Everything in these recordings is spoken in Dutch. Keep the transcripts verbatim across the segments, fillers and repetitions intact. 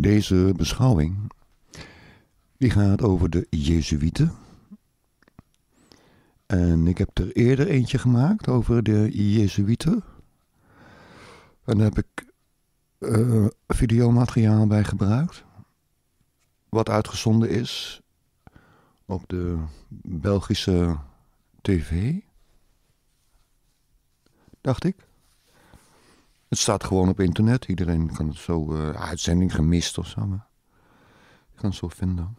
Deze beschouwing die gaat over de Jezuïeten. En ik heb er eerder eentje gemaakt over de Jezuïeten. En daar heb ik uh, videomateriaal bij gebruikt. Wat uitgezonden is op de Belgische tv. Dacht ik. Het staat gewoon op internet. Iedereen kan het zo... Uh, uitzending gemist of zo. Maar je kan het zo vinden.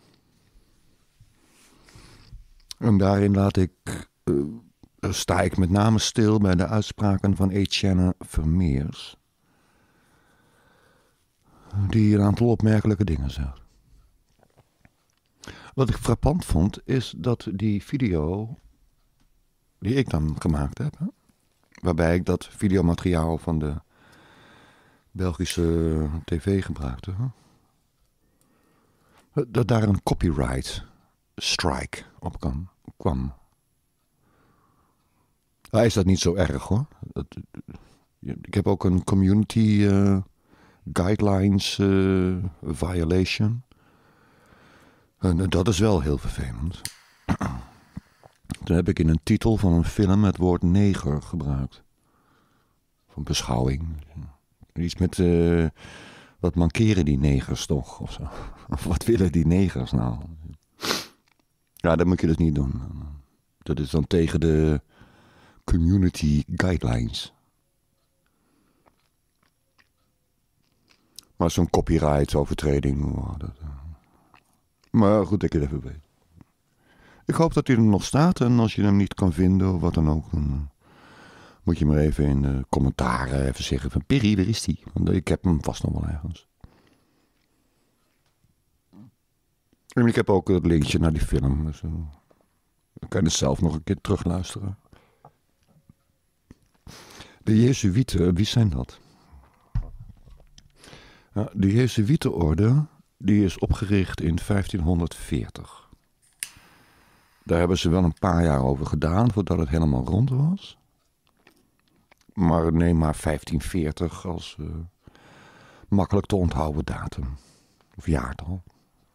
En daarin laat ik... Uh, sta ik met name stil bij de uitspraken van Etienne Vermeers. Die een aantal opmerkelijke dingen zegt. Wat ik frappant vond, is dat die video... die ik dan gemaakt heb... Hè, waarbij ik dat videomateriaal van de Belgische tv gebruikte... Hè, dat daar een copyright strike op kan, kwam. Maar is dat niet zo erg, hoor. Dat, ik heb ook een community uh, guidelines uh, violation. En dat is wel heel vervelend. Toen heb ik in een titel van een film het woord neger gebruikt. Van beschouwing. Iets met... Uh, wat mankeren die negers toch? Of zo. Of wat willen die negers nou? Ja, dat moet je dus niet doen. Dat is dan tegen de community guidelines. Maar zo'n copyright overtreding... Oh, dat, uh... Maar goed, dat ik het even weet. Ik hoop dat hij er nog staat. En als je hem niet kan vinden of wat dan ook... dan moet je maar even in de commentaren even zeggen van... Perry, waar is die? Want ik heb hem vast nog wel ergens. En ik heb ook het linkje naar die film. Dus, uh, dan kan je het zelf nog een keer terugluisteren. De Jezuïeten, wie zijn dat? Nou, de Jezuïetenorde die is opgericht in vijftienhonderdveertig. Daar hebben ze wel een paar jaar over gedaan voordat het helemaal rond was. Maar neem maar vijftienveertig als uh, makkelijk te onthouden datum. Of jaartal.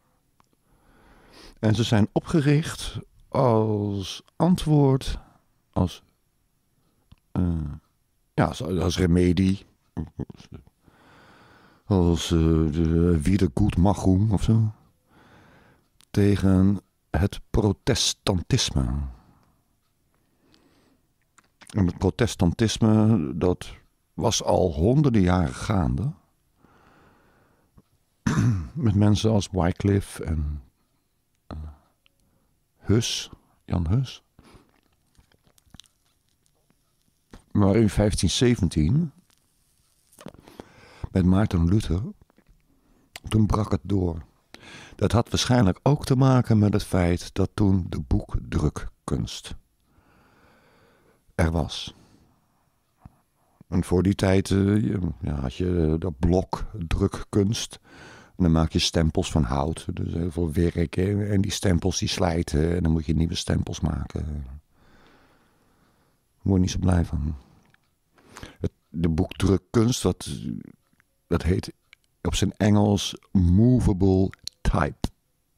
En ze zijn opgericht als antwoord, als, uh, ja, als, als remedie, als uh, de Wiedergutmachung of zo, tegen het protestantisme. En het protestantisme, dat was al honderden jaren gaande. Met mensen als Wycliffe en uh, Hus, Jan Hus. Maar in vijftien zeventien, met Maarten Luther, toen brak het door. Dat had waarschijnlijk ook te maken met het feit dat toen de boekdrukkunst er was. En voor die tijd uh, ja, had je de blokdrukkunst. En dan maak je stempels van hout. Dus heel veel werk. Hè? En die stempels die slijten. En dan moet je nieuwe stempels maken. Daar word je niet zo blij van. Het, de boekdrukkunst, wat, dat heet op zijn Engels movable type.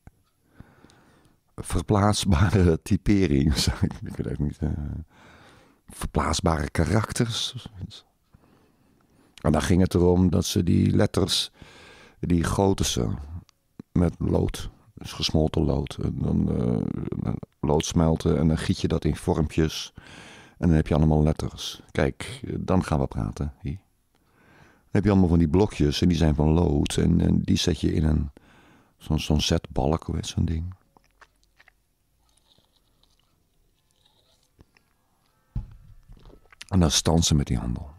Verplaatsbare typering. Ik weet het niet. Uh, verplaatsbare karakters. En dan ging het erom dat ze die letters, die goten ze met lood, dus gesmolten lood. En dan uh, lood smelten en dan giet je dat in vormpjes. En dan heb je allemaal letters. Kijk, dan gaan we praten. Hier. Dan heb je allemaal van die blokjes en die zijn van lood. En, en die zet je in een, zo'n zo'n zetbalk, hoe heet zo'n ding. En dan stansen met die handel.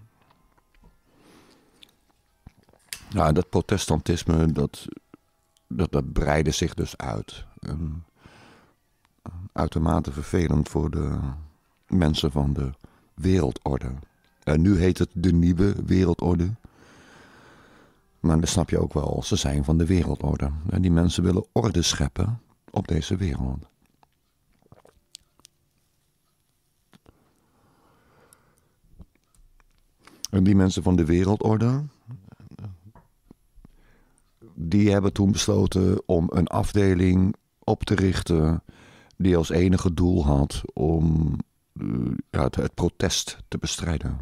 Nou, dat protestantisme, dat, dat, dat breidde zich dus uit. En, uitermate vervelend voor de mensen van de wereldorde. En nu heet het de nieuwe wereldorde. Maar dan snap je ook wel, ze zijn van de wereldorde. En die mensen willen orde scheppen op deze wereld. En die mensen van de wereldorde, die hebben toen besloten om een afdeling op te richten die als enige doel had om uh, ja, het, het protest te bestrijden.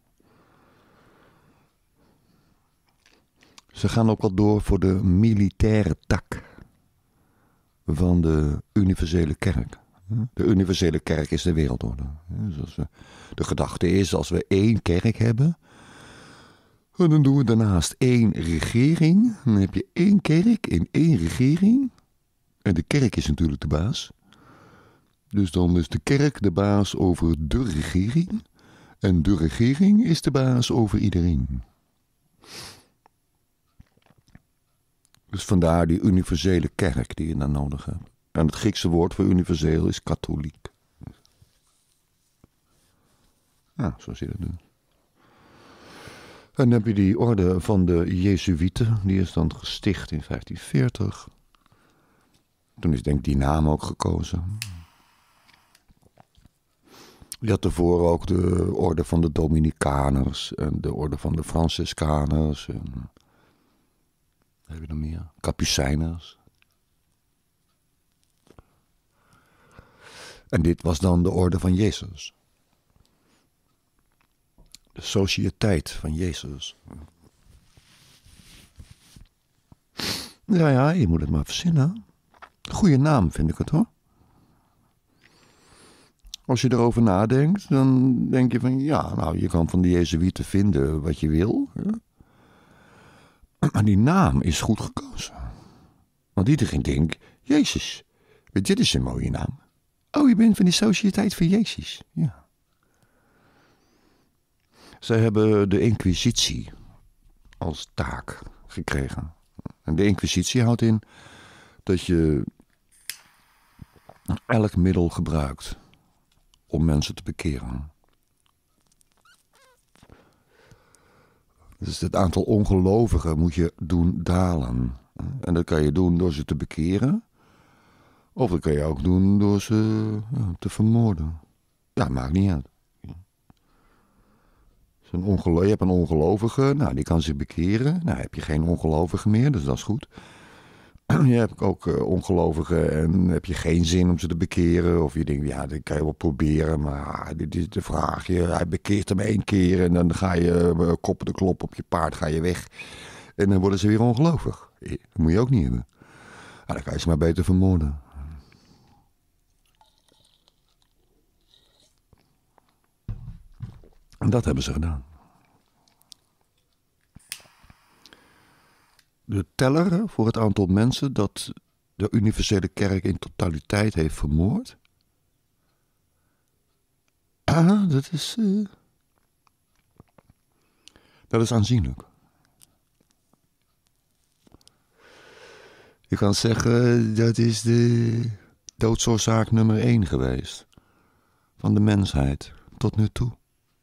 Ze gaan ook al door voor de militaire tak van de universele kerk. De universele kerk is de wereldorde. Dus als we, de gedachte is, als we één kerk hebben, dan doen we daarnaast één regering. Dan heb je één kerk in één regering. En de kerk is natuurlijk de baas. Dus dan is de kerk de baas over de regering. En de regering is de baas over iedereen. Dus vandaar die universele kerk die je dan nodig hebt. En het Griekse woord voor universeel is katholiek. Ja, zo zie je dat nu. En dan heb je die orde van de Jezuïeten. Die is dan gesticht in vijftien veertig. Toen is denk ik die naam ook gekozen. Je had ervoor ook de orde van de Dominicaners. En de orde van de Franciscaners. En wat heb je nog meer? Capucijners. En dit was dan de orde van Jezus. De sociëteit van Jezus. Ja, ja, je moet het maar verzinnen. Goeie naam vind ik het hoor. Als je erover nadenkt, dan denk je van ja, nou je kan van de Jezuïeten vinden wat je wil. Ja. Maar die naam is goed gekozen. Want iedereen denkt, Jezus, dit is een mooie naam. Oh, je bent van de sociëteit van Jezus. Ja. Zij hebben de inquisitie als taak gekregen. En de inquisitie houdt in dat je elk middel gebruikt om mensen te bekeren. Dus het aantal ongelovigen moet je doen dalen. En dat kan je doen door ze te bekeren. Of dat kan je ook doen door ze ja, te vermoorden. Ja, maakt niet uit. Een ongelo- je hebt een ongelovige, nou die kan zich bekeren. Nou heb je geen ongelovige meer, dus dat is goed. Je hebt ook uh, ongelovigen en heb je geen zin om ze te bekeren. Of je denkt, ja, dat kan je wel proberen, maar dit is de vraag. Je, hij bekeert hem één keer en dan ga je uh, koppen de klop op je paard, ga je weg. En dan worden ze weer ongelovig. Dat moet je ook niet hebben. Nou, dan kan je ze maar beter vermoorden. En dat hebben ze gedaan. De teller voor het aantal mensen dat de universele kerk in totaliteit heeft vermoord. Ah, dat is... Uh, dat is aanzienlijk. Je kan zeggen, dat is de doodsoorzaak nummer één geweest. Van de mensheid tot nu toe.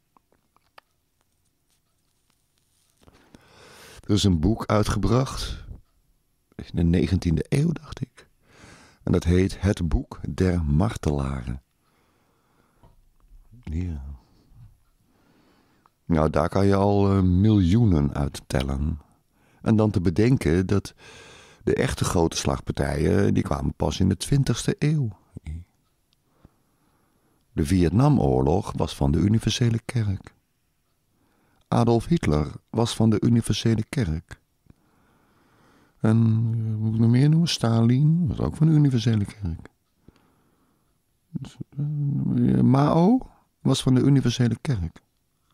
Er is een boek uitgebracht, in de negentiende eeuw dacht ik. En dat heet Het Boek der Martelaren. Ja. Nou, daar kan je al uh, miljoenen uit tellen. En dan te bedenken dat de echte grote slagpartijen, die kwamen pas in de twintigste eeuw. De Vietnamoorlog was van de universele kerk. Adolf Hitler was van de universele kerk. En, moet ik nog meer noemen? Stalin was ook van de universele kerk. Mao was van de universele kerk.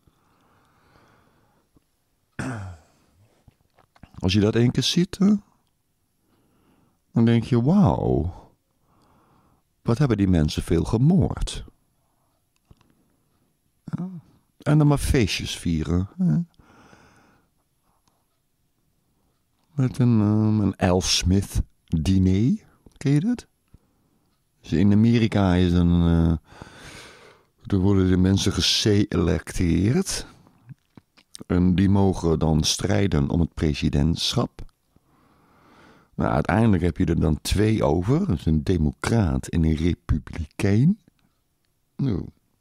Als je dat één keer ziet, hè, dan denk je, wauw, wat hebben die mensen veel gemoord. Ja. En dan maar feestjes vieren. Hè? Met een, um, een Al Smith diner. Ken je dat? Dus in Amerika is een... Uh, er worden de mensen geselecteerd. En die mogen dan strijden om het presidentschap. Nou, uiteindelijk heb je er dan twee over. Dus een democraat en een republikein. Nou...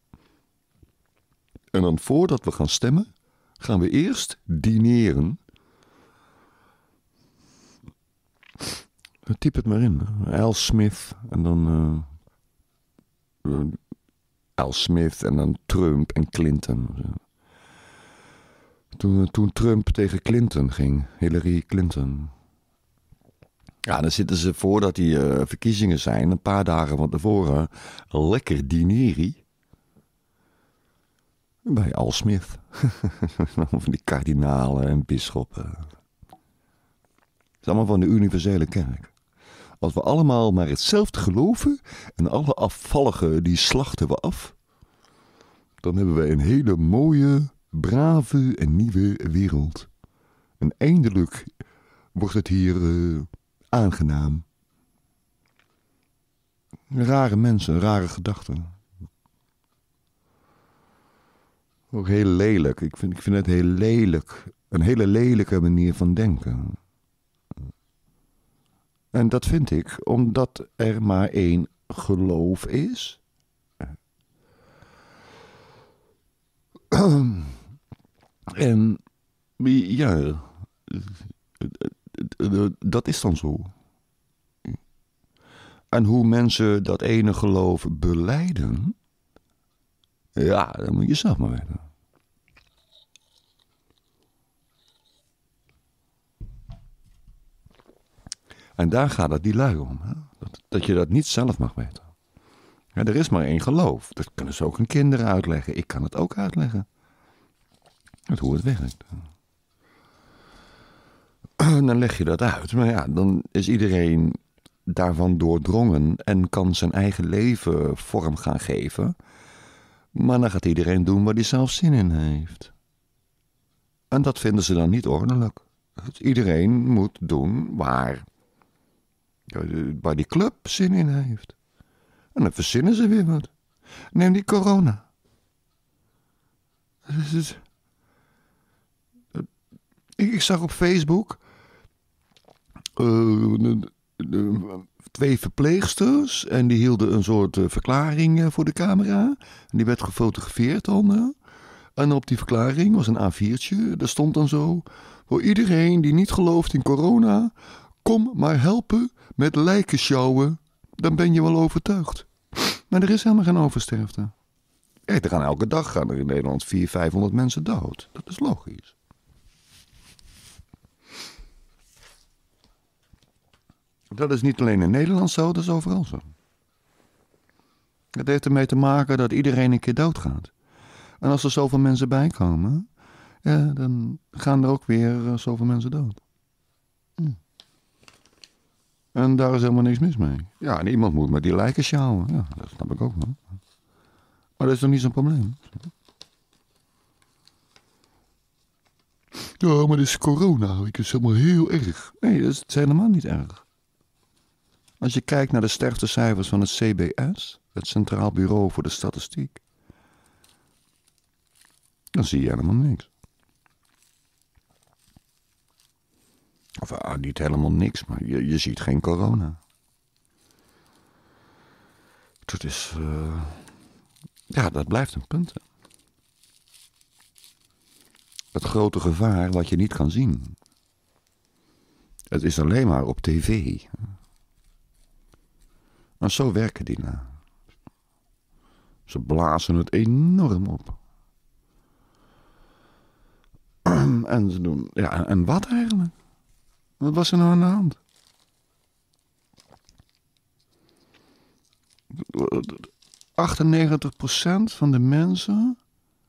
En dan voordat we gaan stemmen, gaan we eerst dineren. Typ het maar in. Al Smith en dan... Uh, uh, Al Smith en dan Trump en Clinton. Toen, toen Trump tegen Clinton ging, Hillary Clinton. Ja, dan zitten ze voordat die uh, verkiezingen zijn, een paar dagen van tevoren, lekker dinerie. Bij Al Smith. Van die kardinalen en bisschoppen. Het is allemaal van de universele kerk. Als we allemaal maar hetzelfde geloven en alle afvalligen die slachten we af, dan hebben we een hele mooie, brave en nieuwe wereld. En eindelijk wordt het hier uh, aangenaam. Rare mensen, rare gedachten. Ook heel lelijk. Ik vind, ik vind het heel lelijk. Een hele lelijke manier van denken. En dat vind ik omdat er maar één geloof is. En ja, dat is dan zo. En hoe mensen dat ene geloof belijden, ja, dat moet je zelf maar weten. En daar gaat het die lui om. Hè? Dat, dat je dat niet zelf mag weten. Ja, er is maar één geloof. Dat kunnen ze ook aan kinderen uitleggen. Ik kan het ook uitleggen. Het hoe het werkt. En dan leg je dat uit. Maar ja, dan is iedereen daarvan doordrongen en kan zijn eigen leven vorm gaan geven. Maar dan gaat iedereen doen waar hij zelf zin in heeft. En dat vinden ze dan niet ordelijk. Dus iedereen moet doen waar, waar die club zin in heeft. En dan verzinnen ze weer wat. Neem die corona. Ik, ik zag op Facebook uh, de, de, twee verpleegsters en die hielden een soort uh, verklaring uh, voor de camera. En die werd gefotografeerd dan. Uh, en op die verklaring was een A viertje. Daar stond dan zo: voor iedereen die niet gelooft in corona, kom maar helpen met lijken sjouwen. Dan ben je wel overtuigd. Maar er is helemaal geen oversterfte. Hey, er gaan elke dag gaan er in Nederland vierhonderd, vijfhonderd mensen dood. Dat is logisch. Dat is niet alleen in Nederland zo, dat is overal zo. Het heeft ermee te maken dat iedereen een keer doodgaat. En als er zoveel mensen bijkomen, ja, dan gaan er ook weer uh, zoveel mensen dood. Hm. En daar is helemaal niks mis mee. Ja, en iemand moet met die lijken sjouwen. Ja, dat snap ik ook wel. Maar dat is toch niet zo'n probleem? Ja, maar dat is corona. Ik is helemaal heel erg. Nee, dat is, dat is helemaal niet erg. Als je kijkt naar de sterftecijfers van het C B S, het Centraal Bureau voor de Statistiek, dan zie je helemaal niks. Of ah, niet helemaal niks, maar je, je ziet geen corona. Dat is, uh, ja, dat blijft een punt. Hè. Het grote gevaar wat je niet kan zien. Het is alleen maar op tv. En zo werken die nou. Ze blazen het enorm op. En ze doen, ja, en wat eigenlijk? Wat was er nou aan de hand? achtennegentig procent van de mensen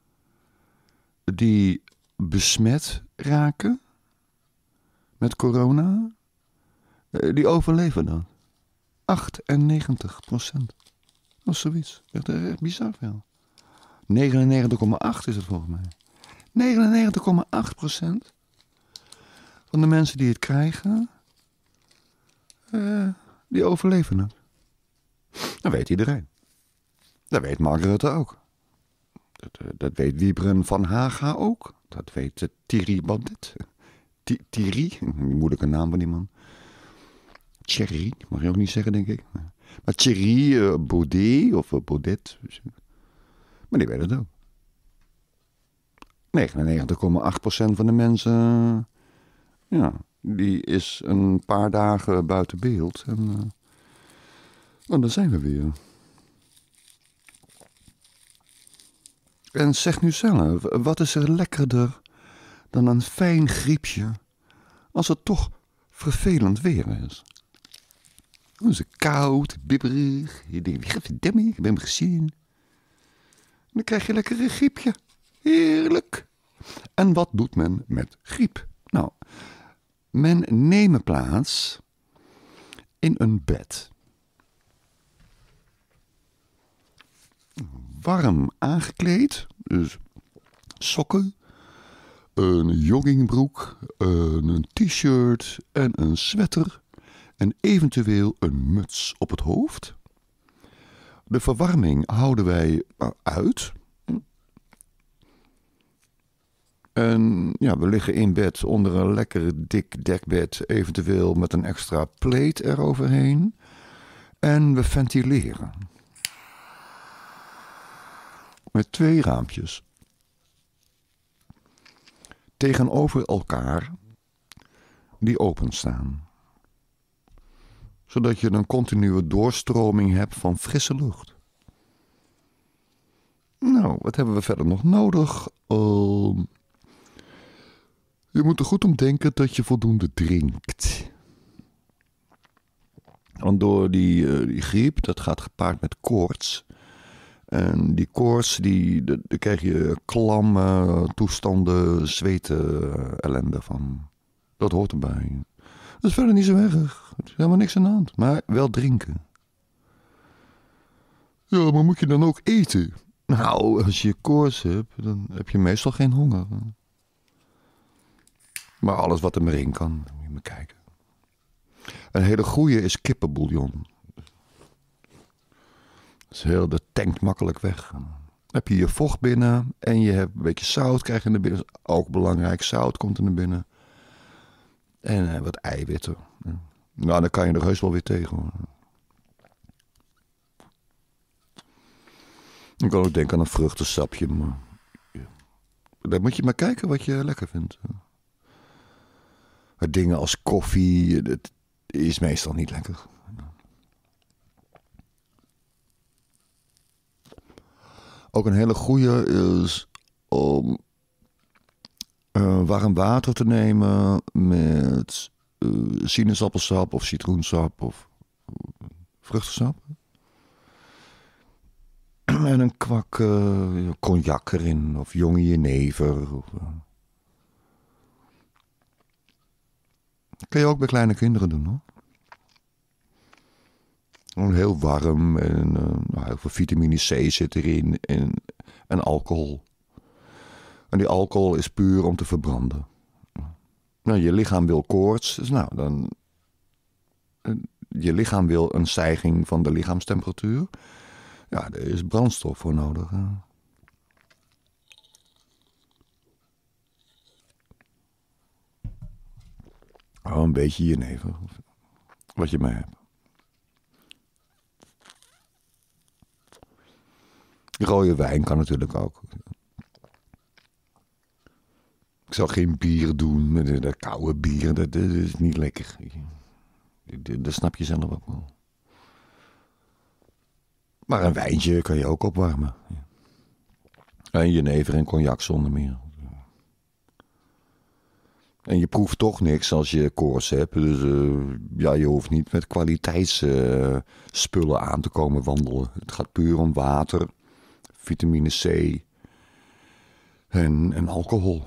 die besmet raken met corona, die overleven dan. achtennegentig procent. Dat is zoiets. Echt, echt bizar veel. negenennegentig komma acht is het volgens mij. negenennegentig komma acht procent van de mensen die het krijgen, uh, die overleven het. Dat weet iedereen. Dat weet Mark Rutte ook. Dat, uh, dat weet Wiebren van Haga ook. Dat weet uh, Thierry Baudet. Th- Thierry, die moeilijke naam van die man. Thierry, mag je ook niet zeggen, denk ik. Maar Thierry uh, Baudet of uh, Baudet. Maar die weet het ook. negenennegentig komma acht procent van de mensen, ja, die is een paar dagen buiten beeld. En, uh, nou, daar zijn we weer. En zeg nu zelf, wat is er lekkerder dan een fijn griepje als het toch vervelend weer is? Dan is het koud, bibberig. Je denkt, godverdomme, ik heb hem gezien. Dan krijg je lekker een griepje. Heerlijk. En wat doet men met griep? Nou, men neemt plaats in een bed. Warm aangekleed, dus sokken, een joggingbroek, een t-shirt en een sweater en eventueel een muts op het hoofd. De verwarming houden wij uit. En ja, we liggen in bed onder een lekker dik dekbed, eventueel met een extra pleet eroverheen. En we ventileren. Met twee raampjes. Tegenover elkaar die openstaan. Zodat je een continue doorstroming hebt van frisse lucht. Nou, wat hebben we verder nog nodig? Uh, je moet er goed om denken dat je voldoende drinkt. Want door die, uh, die griep, dat gaat gepaard met koorts. En die koorts, die, daar krijg je klamme toestanden, zweten, ellende van. Dat hoort erbij. Dat is verder niet zo erg. Er is helemaal niks aan de hand. Maar wel drinken. Ja, maar moet je dan ook eten? Nou, als je koorts hebt, dan heb je meestal geen honger. Maar alles wat er maar in kan, moet je maar kijken. Een hele goeie is kippenbouillon. Dat is heel, dat tankt makkelijk weg. Dan heb je je vocht binnen en je hebt een beetje zout krijg je er binnen. Ook belangrijk, zout komt er naar binnen. En uh, wat eiwitten. Nou, dan kan je er heus wel weer tegen. Hoor. Ik kan ook denken aan een vruchtensapje. Maar ja. Dan moet je maar kijken wat je lekker vindt. Maar dingen als koffie, dat is meestal niet lekker. Ook een hele goede is om uh, warm water te nemen met uh, sinaasappelsap of citroensap of uh, vruchtensap. En een kwak uh, cognac erin of jonge jenever. Of, uh. Kan je ook bij kleine kinderen doen hoor. Heel warm en uh, nou, heel veel vitamine C zit erin en, en alcohol. En die alcohol is puur om te verbranden. Nou, je lichaam wil koorts, dus nou, dan, je lichaam wil een stijging van de lichaamstemperatuur. Ja, er is brandstof voor nodig. Hè. Oh, een beetje jenever, wat je maar hebt. Rode wijn kan natuurlijk ook. Ik zou geen bier doen met dat koude bier. Dat, dat is niet lekker. Dat, dat snap je zelf ook wel. Maar een wijntje kan je ook opwarmen. En jenever en cognac zonder meer. En je proeft toch niks als je koorts hebt. Dus uh, ja, je hoeft niet met kwaliteitsspullen uh, aan te komen wandelen. Het gaat puur om water, vitamine C en, en alcohol.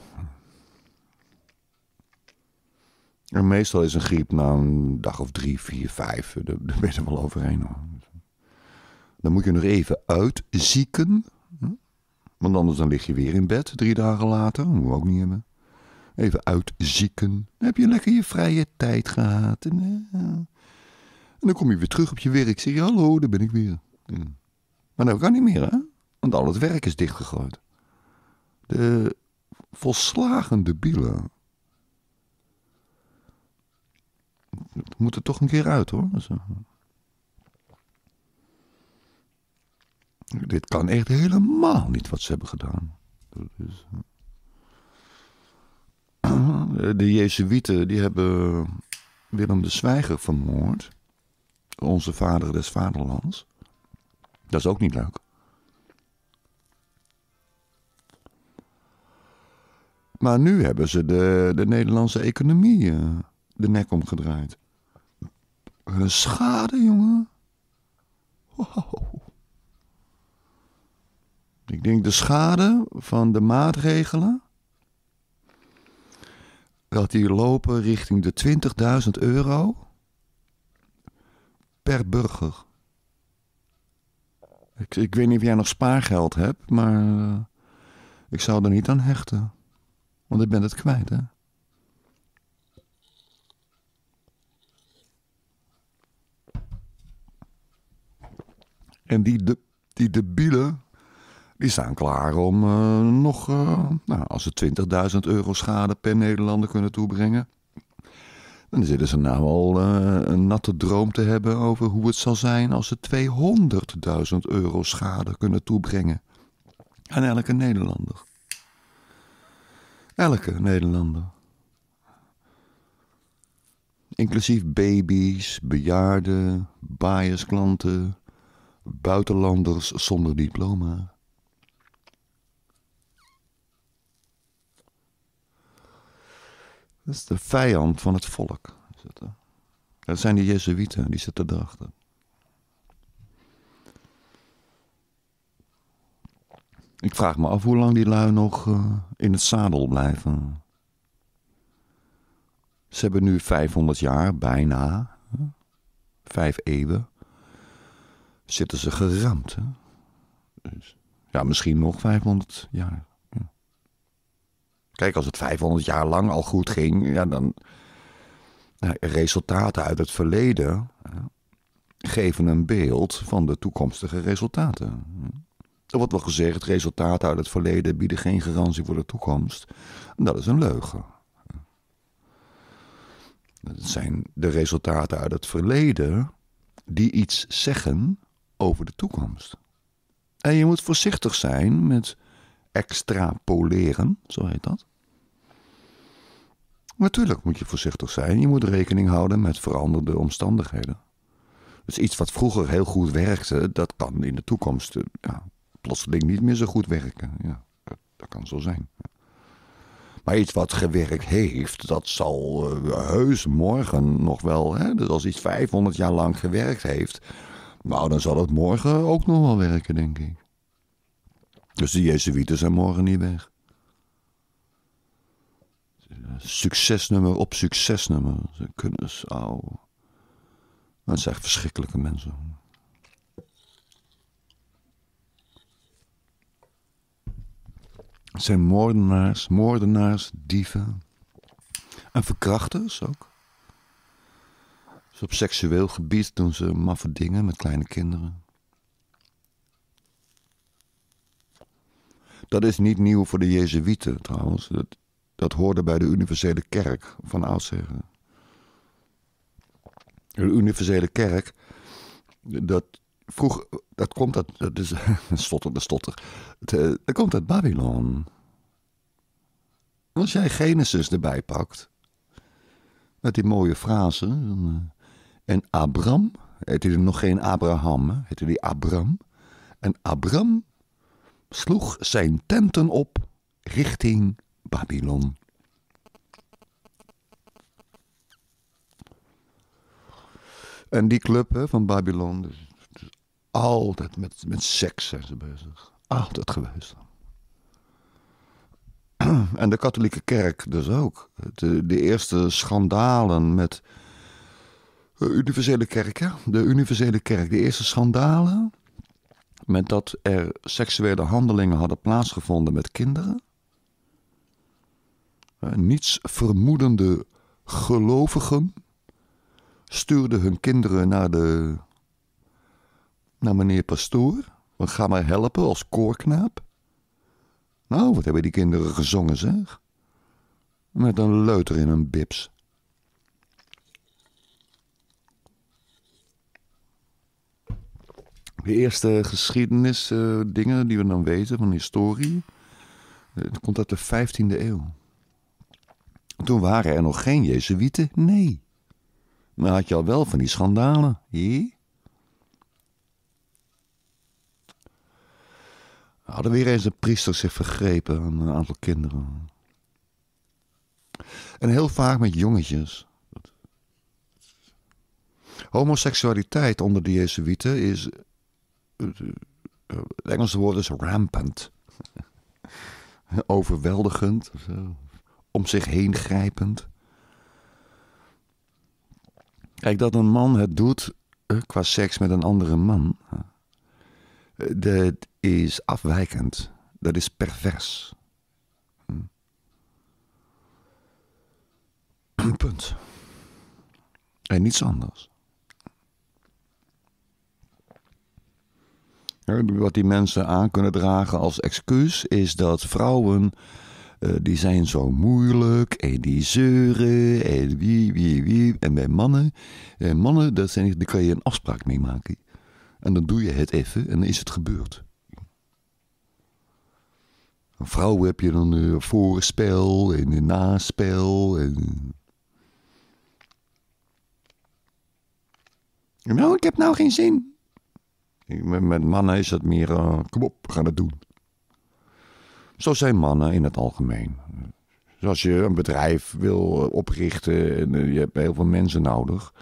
En meestal is een griep na een dag of drie, vier, vijf. Daar, daar ben je er wel overheen. Hoor. Dan moet je nog even uitzieken. Want anders dan lig je weer in bed drie dagen later. Dat moeten we ook niet hebben. Even uitzieken. Dan heb je lekker je vrije tijd gehad. En, uh, en dan kom je weer terug op je werk. Zeg je, hallo, daar ben ik weer. Ja. Maar dat kan niet meer, hè? Want al het werk is dichtgegooid. De volslagen debielen. Het moet er toch een keer uit, hoor. Dus, uh, dit kan echt helemaal niet wat ze hebben gedaan. Dat is... Uh, de Jezuïeten die hebben Willem de Zwijger vermoord. Onze vader des vaderlands. Dat is ook niet leuk. Maar nu hebben ze de, de Nederlandse economie uh, de nek omgedraaid. Een schade, jongen. Wow. Ik denk de schade van de maatregelen, dat die lopen richting de twintigduizend euro per burger. Ik, ik weet niet of jij nog spaargeld hebt, maar uh, ik zou er niet aan hechten. Want ik ben het kwijt, hè. En die, de, die debielen, die staan klaar om uh, nog, uh, nou, als ze twintigduizend euro schade per Nederlander kunnen toebrengen, dan zitten ze nou al uh, een natte droom te hebben over hoe het zal zijn als ze tweehonderdduizend euro schade kunnen toebrengen aan elke Nederlander. Elke Nederlander. Inclusief baby's, bejaarden, biasklanten, buitenlanders zonder diploma. Dat is de vijand van het volk. Dat zijn die Jezuïeten, die zitten erachter. Ik vraag me af hoe lang die lui nog uh, in het zadel blijven. Ze hebben nu vijfhonderd jaar, bijna, hè? Vijf eeuwen, zitten ze geramd. Hè? Dus, ja, misschien nog vijfhonderd jaar. Ja. Kijk, als het vijfhonderd jaar lang al goed ging, ja, dan nou, resultaten uit het verleden hè, geven een beeld van de toekomstige resultaten. Er wordt wel gezegd, resultaten uit het verleden bieden geen garantie voor de toekomst. Dat is een leugen. Het zijn de resultaten uit het verleden die iets zeggen over de toekomst. En je moet voorzichtig zijn met extrapoleren, zo heet dat. Natuurlijk moet je voorzichtig zijn. Je moet rekening houden met veranderde omstandigheden. Dus iets wat vroeger heel goed werkte, dat kan in de toekomst ja, plotseling niet meer zo goed werken. Ja, dat, dat kan zo zijn. Maar iets wat gewerkt heeft, dat zal uh, heus morgen nog wel. Hè? Dus als iets vijfhonderd jaar lang gewerkt heeft, nou dan zal het morgen ook nog wel werken, denk ik. Dus de Jezuïeten zijn morgen niet weg. Succesnummer op succesnummer. Ze kunnen zo. Dat zijn echt verschrikkelijke mensen. Het zijn moordenaars, moordenaars, dieven. En verkrachters ook. Dus op seksueel gebied doen ze maffe dingen met kleine kinderen. Dat is niet nieuw voor de Jezuïeten trouwens. Dat, dat hoorde bij de universele kerk van oudsher. De universele kerk, dat vroeg, dat komt uit, dat is, stotter, de stotter, dat komt uit Babylon. Als jij Genesis erbij pakt, met die mooie frase, en Abram, heette hij nog geen Abraham, heette hij Abram, en Abram sloeg zijn tenten op richting Babylon. En die club hè, van Babylon, dus, dus altijd met, met seks zijn ze bezig. Altijd geweest. En de katholieke kerk dus ook. De, de eerste schandalen met de universele kerk, ja. De universele kerk. De eerste schandalen met dat er seksuele handelingen hadden plaatsgevonden met kinderen. Niets vermoedende gelovigen stuurden hun kinderen naar de naar meneer pastoor. We gaan maar helpen als koorknaap. Nou, wat hebben die kinderen gezongen, zeg? Met een leuter in een bibs. De eerste geschiedenis uh, dingen die we dan weten van historie, het komt uit de vijftiende eeuw. Toen waren er nog geen Jezuïeten, nee. Maar had je al wel van die schandalen, hier? Hadden weer eens een priester zich vergrepen aan een aantal kinderen. En heel vaak met jongetjes. Homoseksualiteit onder de Jezuïeten is... Het Engelse woord is rampant. Overweldigend. Om zich heen grijpend. Kijk, dat een man het doet qua seks met een andere man... Dat is afwijkend. Dat is pervers. Punt. En niets anders. Wat die mensen aan kunnen dragen als excuus is dat vrouwen, uh, die zijn zo moeilijk en die zeuren en wie, wie, wie. En bij mannen, en mannen, dat zijn, daar kan je een afspraak mee maken. En dan doe je het even en dan is het gebeurd. Een vrouw heb je dan een voorspel en een naspel. En... Nou, ik heb nou geen zin. Met, met mannen is het meer, uh, kom op, we gaan het doen. Zo zijn mannen in het algemeen. Zoals je een bedrijf wil oprichten en uh, je hebt heel veel mensen nodig...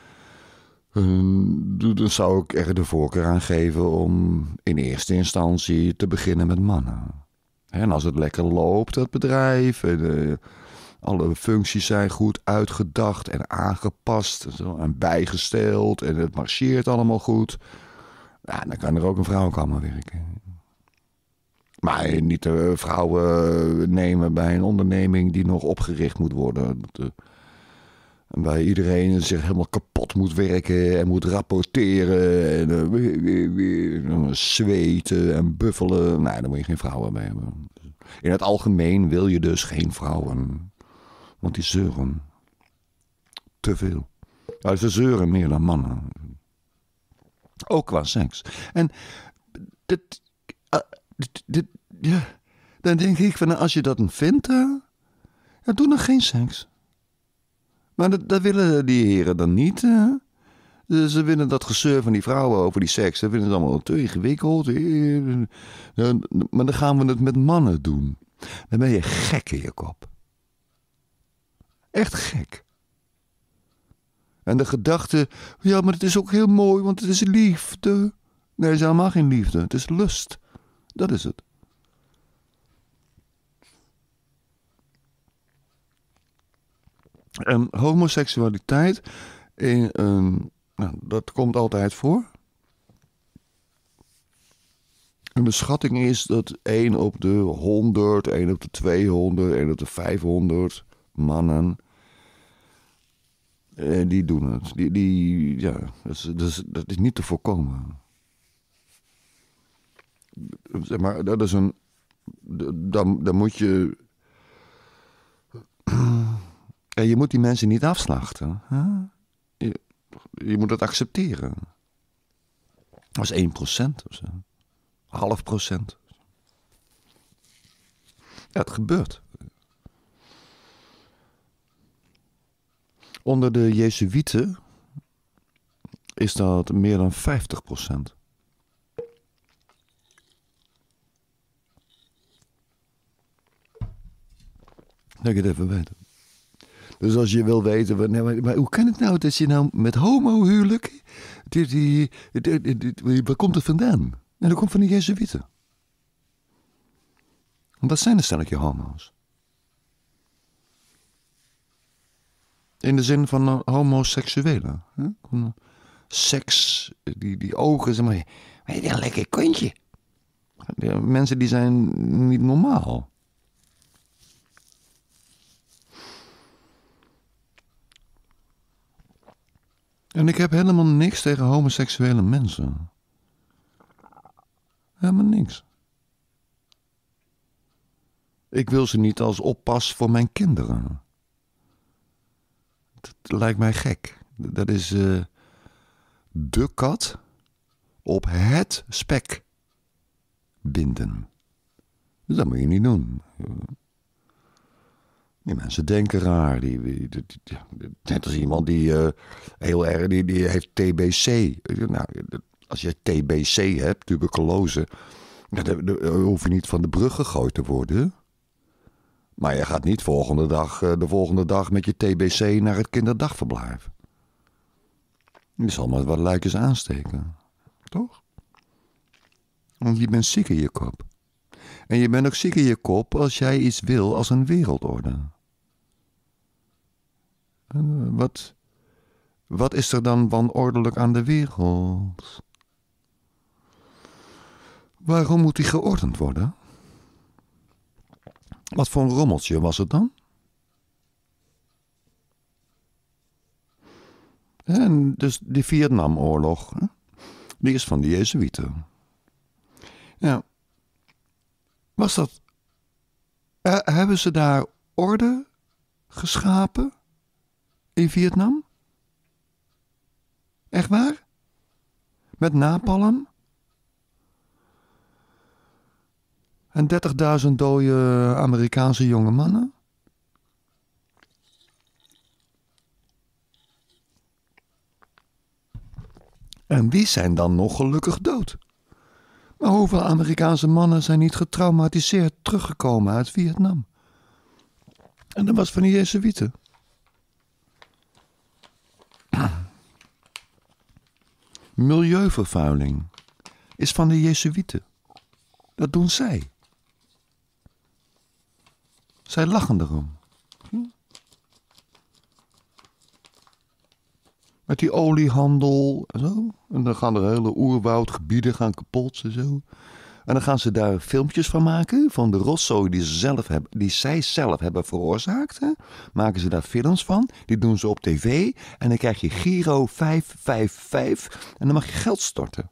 Dan zou ik er de voorkeur aan geven om in eerste instantie te beginnen met mannen. En als het lekker loopt, dat bedrijf, en uh, alle functies zijn goed uitgedacht en aangepast en bijgesteld en het marcheert allemaal goed, ja, dan kan er ook een vrouwenkamer werken. Maar niet de vrouwen nemen bij een onderneming die nog opgericht moet worden. Dat, En waar iedereen zich helemaal kapot moet werken en moet rapporteren en uh, weer, weer, weer, zweten en buffelen. Nee, daar moet je geen vrouwen bij hebben. In het algemeen wil je dus geen vrouwen. Want die zeuren te veel. Nou, ze zeuren meer dan mannen. Ook qua seks. En dit, uh, dit, dit, ja, dan denk ik van, als je dat vindt, uh, ja, doe dan geen seks. Maar dat, dat willen die heren dan niet. Hè? Ze, ze willen dat gezeur van die vrouwen over die seks. Ze vinden het allemaal te ingewikkeld. Maar dan gaan we het met mannen doen. Dan ben je gek in je kop. Echt gek. En de gedachte, ja, maar het is ook heel mooi, want het is liefde. Nee, het is helemaal geen liefde. Het is lust. Dat is het. En homoseksualiteit, in een, nou, dat komt altijd voor. En de schatting is dat één op de honderd, één op de tweehonderd, één op de vijfhonderd mannen, eh, die doen het. Die, die, ja, dat is, dat, is, dat is niet te voorkomen. Zeg maar, dat is een, dan, dan moet je... Ja, je moet die mensen niet afslachten. Hè? Je, je moet het accepteren. Dat is één procent of zo. Half procent. Ja, het gebeurt. Onder de Jezuïeten is dat meer dan vijftig procent. Dat ik het even weten. Dus als je wil weten, nee, maar, maar hoe kan het nou dat je nou met homohuwelijk, die, die, die, die, die, die, waar komt het vandaan? Nou, dat komt van de Jezuïeten. Want dat zijn een stelletje homo's. In de zin van uh, homoseksuelen. Hè? Uh, seks, die, die ogen, zeg maar, weet je, een lekker kontje. Die, mensen die zijn niet normaal. En ik heb helemaal niks tegen homoseksuele mensen. Helemaal niks. Ik wil ze niet als oppas voor mijn kinderen. Dat lijkt mij gek. Dat is uh, de kat op het spek binden. Dat moet je niet doen. Die mensen denken raar. Die, die, die, die, net als iemand die uh, heel erg, die, die heeft T B C. Nou, als je T B C hebt, tuberculose, dan, dan hoef je niet van de brug gegooid te worden. Maar je gaat niet volgende dag, de volgende dag met je T B C naar het kinderdagverblijf. Je zal maar wat luikjes aansteken. Toch? Want je bent ziek in je kop. En je bent ook ziek in je kop als jij iets wil als een wereldorde. Wat, wat is er dan wanordelijk aan de wereld? Waarom moet die geordend worden? Wat voor een rommeltje was het dan? En dus die Vietnamoorlog, die is van de Jezuïeten. Ja, was dat... Uh, hebben ze daar orde geschapen in Vietnam? Echt waar? Met napalm? En dertigduizend dode Amerikaanse jonge mannen? En wie zijn dan nog gelukkig dood? Maar hoeveel Amerikaanse mannen zijn niet getraumatiseerd teruggekomen uit Vietnam? En dat was van die Jezuïeten. Milieuvervuiling is van de Jezuïeten. Dat doen zij. Zij lachen erom. Hm? Met die oliehandel en zo. En dan gaan er hele oerwoudgebieden gaan kapot en zo. En dan gaan ze daar filmpjes van maken. Van de rotzooi die, ze zelf hebben, die zij zelf hebben veroorzaakt. Hè? Maken ze daar films van. Die doen ze op tv. En dan krijg je Giro vijf vijf vijf. En dan mag je geld storten.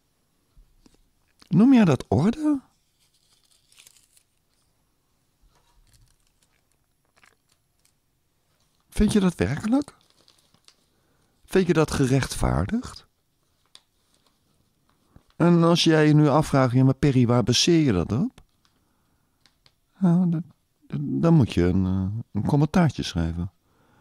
Noem jij dat orde? Vind je dat werkelijk? Vind je dat gerechtvaardigd? En als jij je nu afvraagt, ja, maar Perry, waar baseer je dat op? Nou, dat, dat, dan moet je een, een commentaartje schrijven.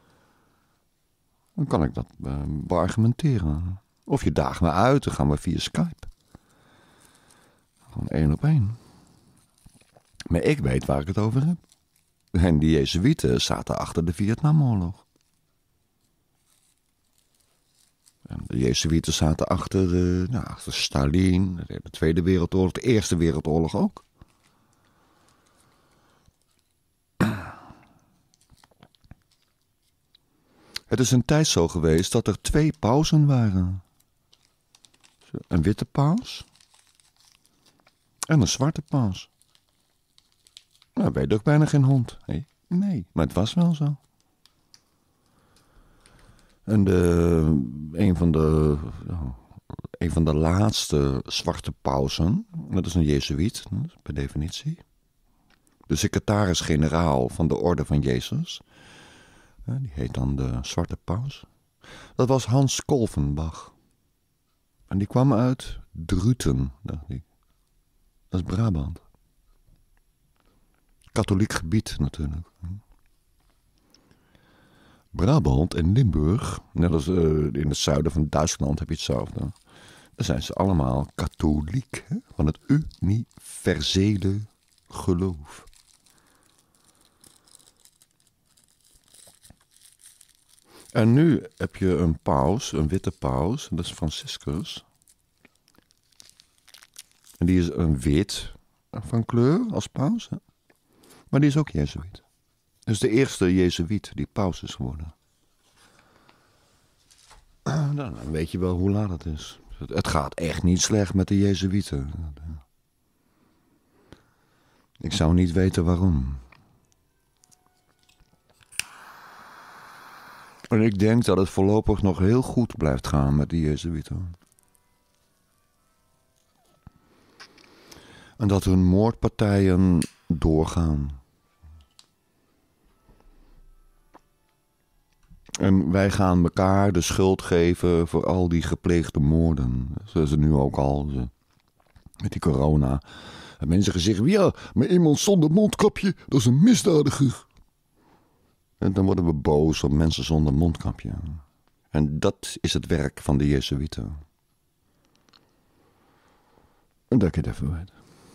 Dan kan ik dat uh, beargumenteren. Of je daagt me uit, dan gaan we via Skype. Gewoon één op één. Maar ik weet waar ik het over heb. En die Jezuïeten zaten achter de Vietnamoorlog. En de Jezuïeten zaten achter, de, nou, achter Stalin, de Tweede Wereldoorlog, de Eerste Wereldoorlog ook. Het is een tijd zo geweest dat er twee pausen waren. Een witte paus en een zwarte paus. Nou, weet ook bijna geen hond. Nee, nee, maar het was wel zo. En de, een, van de, een van de laatste zwarte pausen, dat is een Jezuïet, per definitie. De secretaris-generaal van de Orde van Jezus. Die heet dan de Zwarte Paus. Dat was Hans Kolvenbach. En die kwam uit Druten, dacht ik. Dat is Brabant. Katholiek gebied natuurlijk. Brabant en Limburg, net als uh, in het zuiden van Duitsland heb je hetzelfde. Dan zijn ze allemaal katholiek, hè? Van het universele geloof. En nu heb je een paus, een witte paus, dat is Franciscus. En die is een wit van kleur als paus, hè? Maar die is ook Jezuïet. Dus de eerste Jezuïet die paus is geworden. Nou, dan weet je wel hoe laat het is. Het gaat echt niet slecht met de Jezuïeten. Ik zou niet weten waarom. En ik denk dat het voorlopig nog heel goed blijft gaan met die Jezuïeten. En dat hun moordpartijen doorgaan. En wij gaan elkaar de schuld geven voor al die gepleegde moorden. Zoals het nu ook al, met die corona. En mensen zeggen, ja, maar iemand zonder mondkapje, dat is een misdadiger. En dan worden we boos op mensen zonder mondkapje. En dat is het werk van de Jezuïeten. En dat ik het even weet.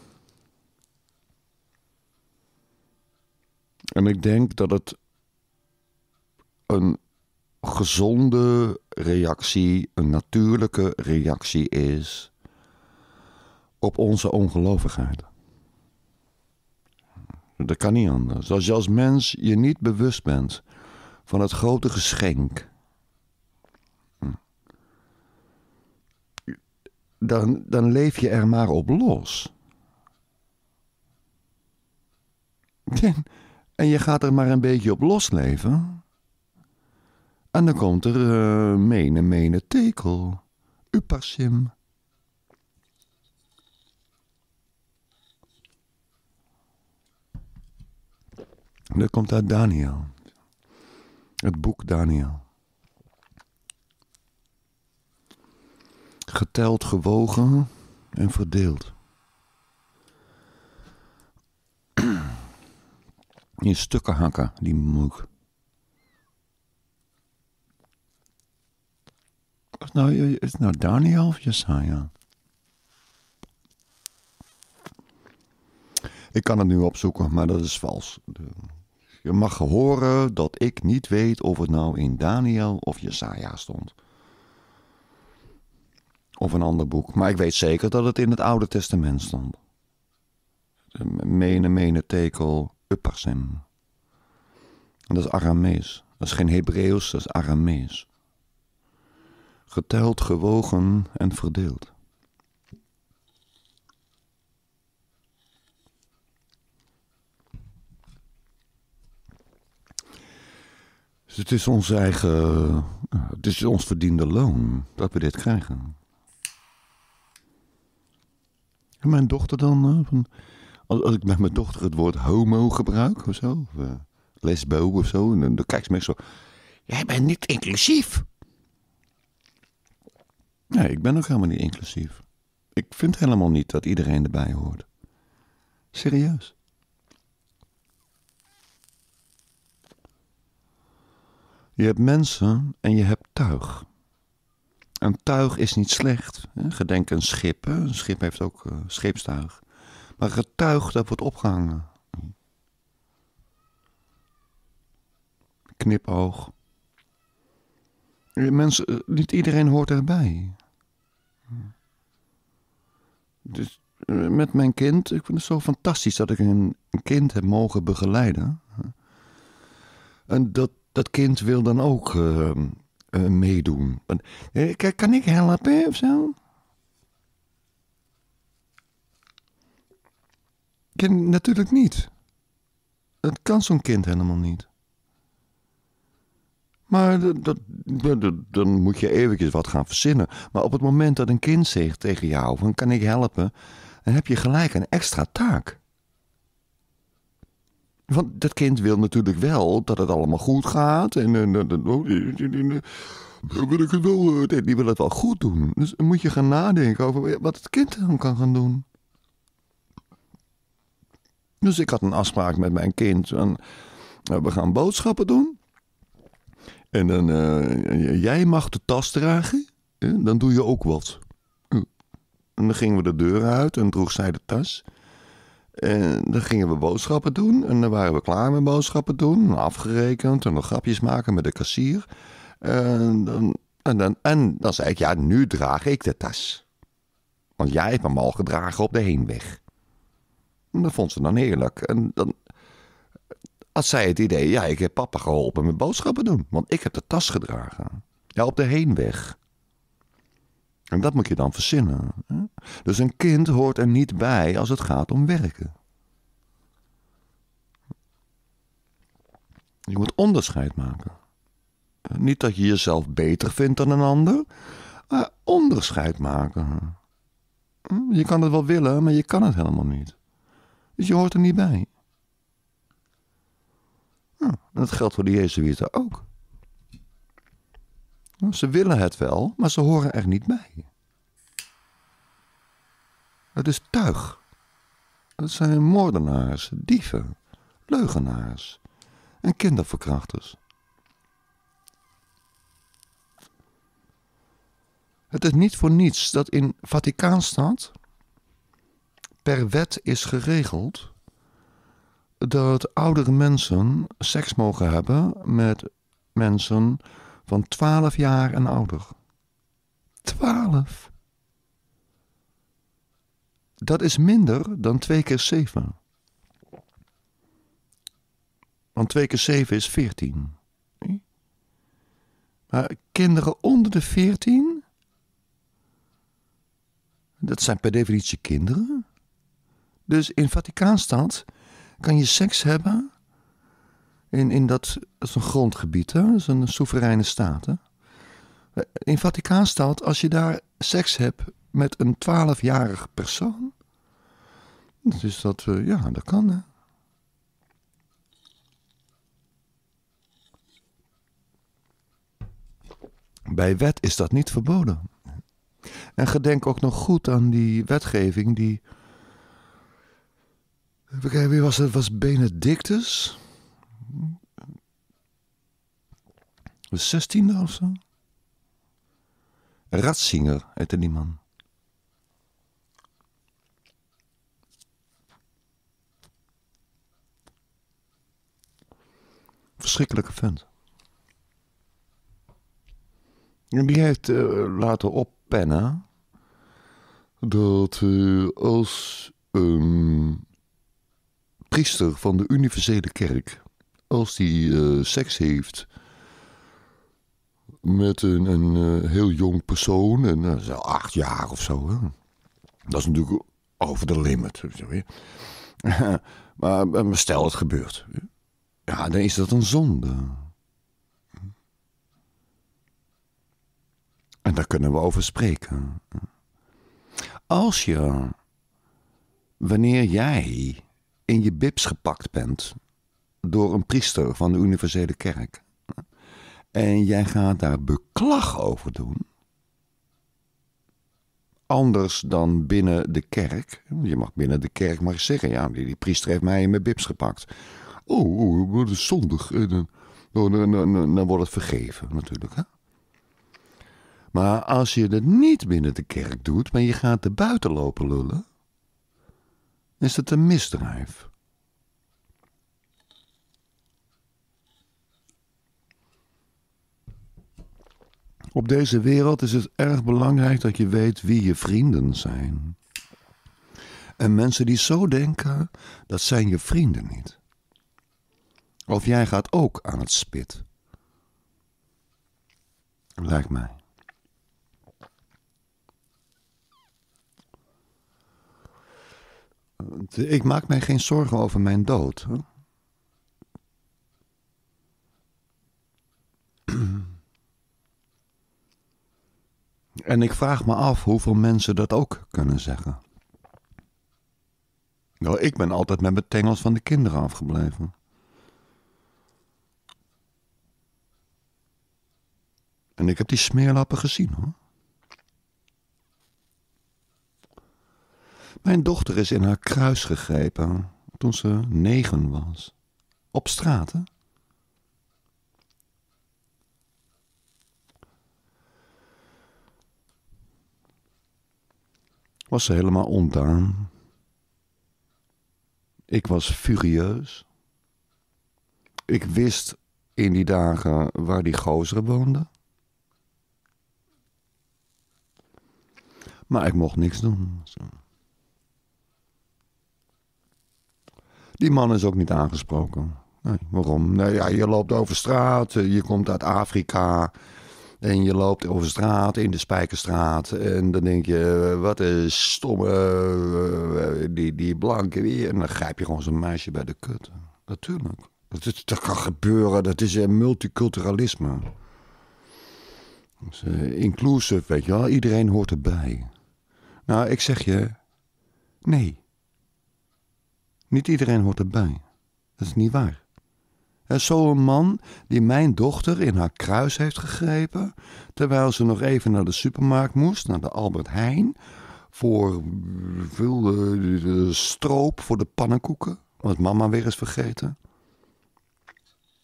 En ik denk dat het een gezonde reactie, een natuurlijke reactie is op onze ongelovigheid. Dat kan niet anders. Als je als mens je niet bewust bent van het grote geschenk, dan, dan leef je er maar op los. En je gaat er maar een beetje op losleven. En dan komt er uh, mene, mene, tekel. Uppersim. Dat komt uit Daniel. Het boek Daniel. Geteld, gewogen en verdeeld. In stukken hakken, die moek. Is het nou, is het nou Daniel of Jesaja? Ik kan het nu opzoeken, maar dat is vals. Je mag horen dat ik niet weet of het nou in Daniel of Jesaja stond. Of een ander boek. Maar ik weet zeker dat het in het Oude Testament stond. Mene, mene, tekel, upparsem. En dat is Aramees. Dat is geen Hebreeuws, dat is Aramees. Geteld, gewogen en verdeeld. Dus het is ons eigen, het is ons verdiende loon dat we dit krijgen. En mijn dochter dan, van, als, als ik met mijn dochter het woord homo gebruik of zo, of uh, lesbo of zo, en dan, dan kijkt ze me zo, jij bent niet inclusief. Nee, ik ben ook helemaal niet inclusief. Ik vind helemaal niet dat iedereen erbij hoort. Serieus. Je hebt mensen en je hebt tuig. Een tuig is niet slecht. Hè? Gedenk een schip. Hè? Een schip heeft ook uh, scheepstuig. Maar het tuig, dat wordt opgehangen. Knipoog. Mensen, niet iedereen hoort erbij. Dus met mijn kind, ik vind het zo fantastisch dat ik een, een kind heb mogen begeleiden. En dat, dat kind wil dan ook uh, uh, meedoen. Kijk, kan ik helpen of zo? Ken, natuurlijk niet. Dat kan zo'n kind helemaal niet. Maar dat, dat, dat, dan moet je eventjes wat gaan verzinnen. Maar op het moment dat een kind zegt tegen jou van kan ik helpen, dan heb je gelijk een extra taak. Want dat kind wil natuurlijk wel dat het allemaal goed gaat. En, en, en, en oh, die, die, die, die, wil ik het wel, die wil het wel goed doen. Dus dan moet je gaan nadenken over wat het kind dan kan gaan doen. Dus ik had een afspraak met mijn kind. En, we gaan boodschappen doen. En dan, uh, jij mag de tas dragen. Uh, dan doe je ook wat. Uh. En dan gingen we de deur uit en droeg zij de tas. En dan gingen we boodschappen doen. En dan waren we klaar met boodschappen doen. Afgerekend en nog grapjes maken met de kassier. En dan, en, dan, en dan zei ik, ja, nu draag ik de tas. Want jij hebt hem al gedragen op de heenweg. En dat vond ze dan heerlijk. En dan had zij het idee, ja, ik heb papa geholpen met boodschappen doen. Want ik heb de tas gedragen. Ja, op de heenweg. En dat moet je dan verzinnen. Hè? Dus een kind hoort er niet bij als het gaat om werken. Je moet onderscheid maken. Niet dat je jezelf beter vindt dan een ander, maar onderscheid maken. Je kan het wel willen, maar je kan het helemaal niet. Dus je hoort er niet bij. Ja, dat geldt voor de Jezuïeten ook. Ze willen het wel, maar ze horen er niet bij. Het is tuig. Het zijn moordenaars, dieven, leugenaars. en kinderverkrachters. Het is niet voor niets dat in Vaticaanstad per wet is geregeld dat oudere mensen seks mogen hebben met mensen van twaalf jaar en ouder. twaalf. Dat is minder dan twee keer zeven. Want twee keer zeven is veertien. Maar kinderen onder de veertien, dat zijn per definitie kinderen. Dus in Vaticaanstad kan je seks hebben in, in dat, dat is een grondgebied, hè? Dat is een soevereine staat. Hè? In Vaticaanstad, als je daar seks hebt met een twaalfjarig persoon, dus dat, uh, ja, dat kan, hè. Bij wet is dat niet verboden. En gedenk ook nog goed aan die wetgeving die... Even kijken, wie was het? Was Benedictus? De zestiende of zo? Ratzinger heette die man. Verschrikkelijke vent. En die heeft uh, laten oppennen dat uh, als een priester van de universele kerk, als die uh, seks heeft met een, een uh, heel jong persoon, en uh, zo acht jaar of zo, hè? Dat is natuurlijk over de limit. maar, maar stel het gebeurt, ja, dan is dat een zonde. En daar kunnen we over spreken. Als je, wanneer jij in je bibs gepakt bent door een priester van de universele kerk en jij gaat daar beklag over doen, anders dan binnen de kerk, je mag binnen de kerk maar zeggen, ja, die, die priester heeft mij in mijn bibs gepakt. Oh, oh dat is zondig. Dan, dan, dan, dan, dan wordt het vergeven natuurlijk, hè? Maar als je het niet binnen de kerk doet, maar je gaat er buiten lopen lullen, is het een misdrijf. Op deze wereld is het erg belangrijk dat je weet wie je vrienden zijn. En mensen die zo denken, dat zijn je vrienden niet. Of jij gaat ook aan het spit. Lijkt mij. Ik maak mij geen zorgen over mijn dood. Hè? En ik vraag me af hoeveel mensen dat ook kunnen zeggen. Nou, ik ben altijd met mijn tengels van de kinderen afgebleven. En ik heb die smeerlappen gezien, hoor. Mijn dochter is in haar kruis gegrepen toen ze negen was. Op straat, hè? Was ze helemaal ontdaan. Ik was furieus. Ik wist in die dagen waar die gozer woonde. Maar ik mocht niks doen. Zo. Die man is ook niet aangesproken. Nee, waarom? Nou ja, je loopt over straat, je komt uit Afrika en je loopt over straat in de Spijkerstraat en dan denk je, wat een stomme, die, die blanke weer. En dan grijp je gewoon zo'n meisje bij de kut. Natuurlijk. Dat, is, dat kan gebeuren, dat is een multiculturalisme. Dus, uh, inclusive, weet je wel, iedereen hoort erbij. Nou, ik zeg je, nee. Niet iedereen hoort erbij. Dat is niet waar. Er is zo'n man die mijn dochter in haar kruis heeft gegrepen, terwijl ze nog even naar de supermarkt moest, naar de Albert Heijn, voor veel de, de stroop voor de pannenkoeken, wat mama weer is vergeten.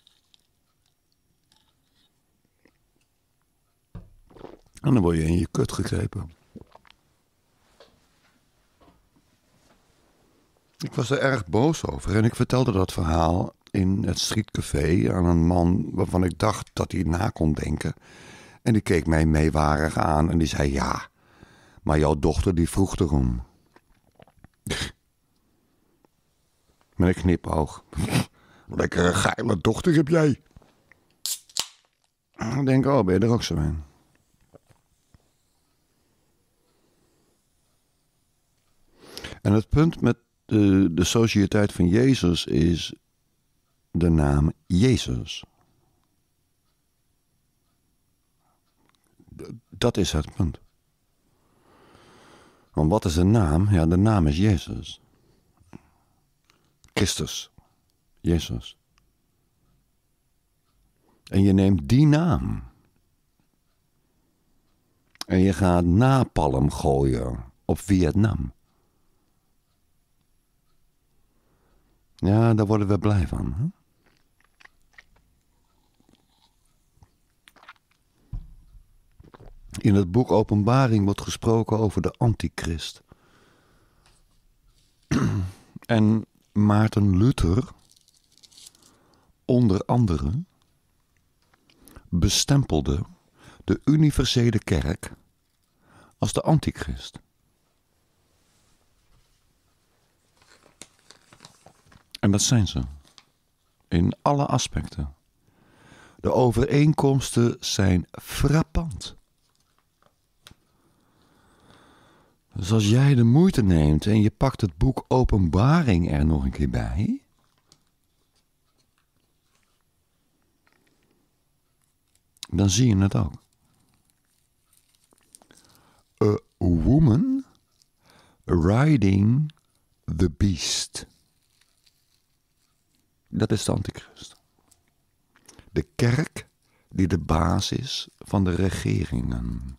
En dan word je in je kut gegrepen. Ik was er erg boos over en ik vertelde dat verhaal in het streetcafé aan een man waarvan ik dacht dat hij na kon denken. En die keek mij meewarig aan en die zei ja, maar jouw dochter die vroeg erom. Met een knipoog. Lekkere geile dochter heb jij. Ik denk, oh, ben je er ook zo in? En het punt met de, de sociëteit van Jezus is de naam Jezus. Dat is het punt. Want wat is de naam? Ja, de naam is Jezus. Christus. Jezus. En je neemt die naam. En je gaat napalm gooien op Vietnam. Ja, daar worden we blij van. Hè? In het boek Openbaring wordt gesproken over de antichrist. En Maarten Luther, onder andere, bestempelde de universele kerk als de antichrist. En dat zijn ze. In alle aspecten. De overeenkomsten zijn frappant. Dus als jij de moeite neemt en je pakt het boek Openbaring er nog een keer bij, dan zie je het ook. A woman riding the beast. Dat is de antichrist. De kerk die de baas is van de regeringen.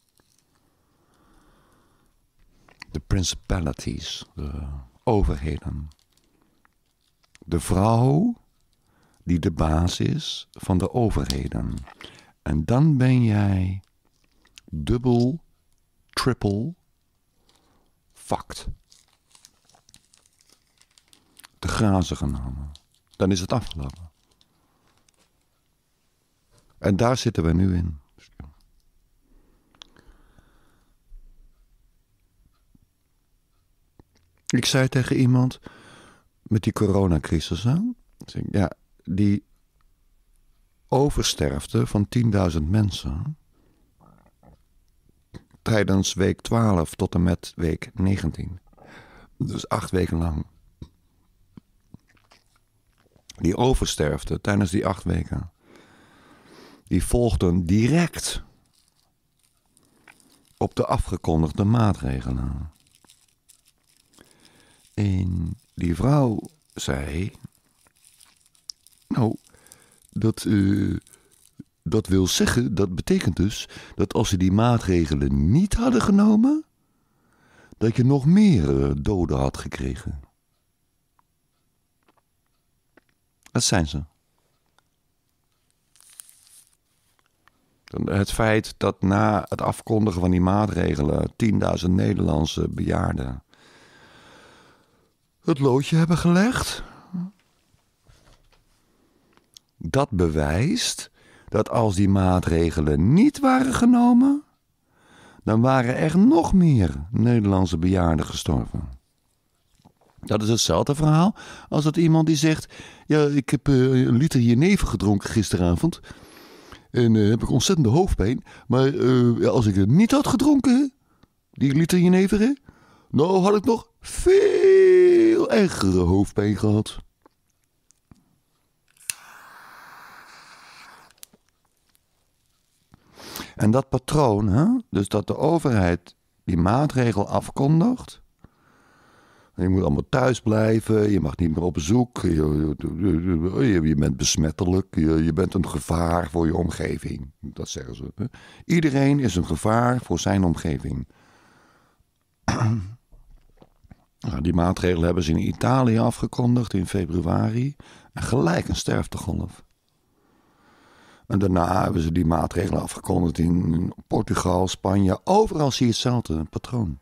De principalities, de overheden. De vrouw die de baas is van de overheden. En dan ben jij dubbel, triple, fucked. De grazen genomen. Dan is het afgelopen. En daar zitten we nu in. Ik zei tegen iemand met die coronacrisis, hè? Ja, die oversterfte van tienduizend mensen tijdens week twaalf tot en met week negentien. Dus acht weken lang. Die oversterfte tijdens die acht weken, die volgden direct op de afgekondigde maatregelen. En die vrouw zei, nou, dat, uh, dat wil zeggen, dat betekent dus dat als ze die maatregelen niet hadden genomen, dat je nog meer doden had gekregen. Dat zijn ze. Het feit dat na het afkondigen van die maatregelen tienduizend Nederlandse bejaarden het loodje hebben gelegd, dat bewijst dat als die maatregelen niet waren genomen, dan waren er nog meer Nederlandse bejaarden gestorven. Dat is hetzelfde verhaal als dat iemand die zegt, ja, ik heb uh, een liter jenever gedronken gisteravond en uh, heb ik ontzettende hoofdpijn, maar uh, ja, als ik het niet had gedronken, die liter jenever, hè, nou had ik nog veel ergere hoofdpijn gehad. En dat patroon, hè? Dus dat de overheid die maatregel afkondigt. Je moet allemaal thuis blijven, je mag niet meer op bezoek, je, je, je bent besmettelijk, je, je bent een gevaar voor je omgeving. Dat zeggen ze. Hè? Iedereen is een gevaar voor zijn omgeving. Nou, die maatregelen hebben ze in Italië afgekondigd in februari. En gelijk een sterftegolf. En daarna hebben ze die maatregelen afgekondigd in Portugal, Spanje. Overal zie je hetzelfde patroon.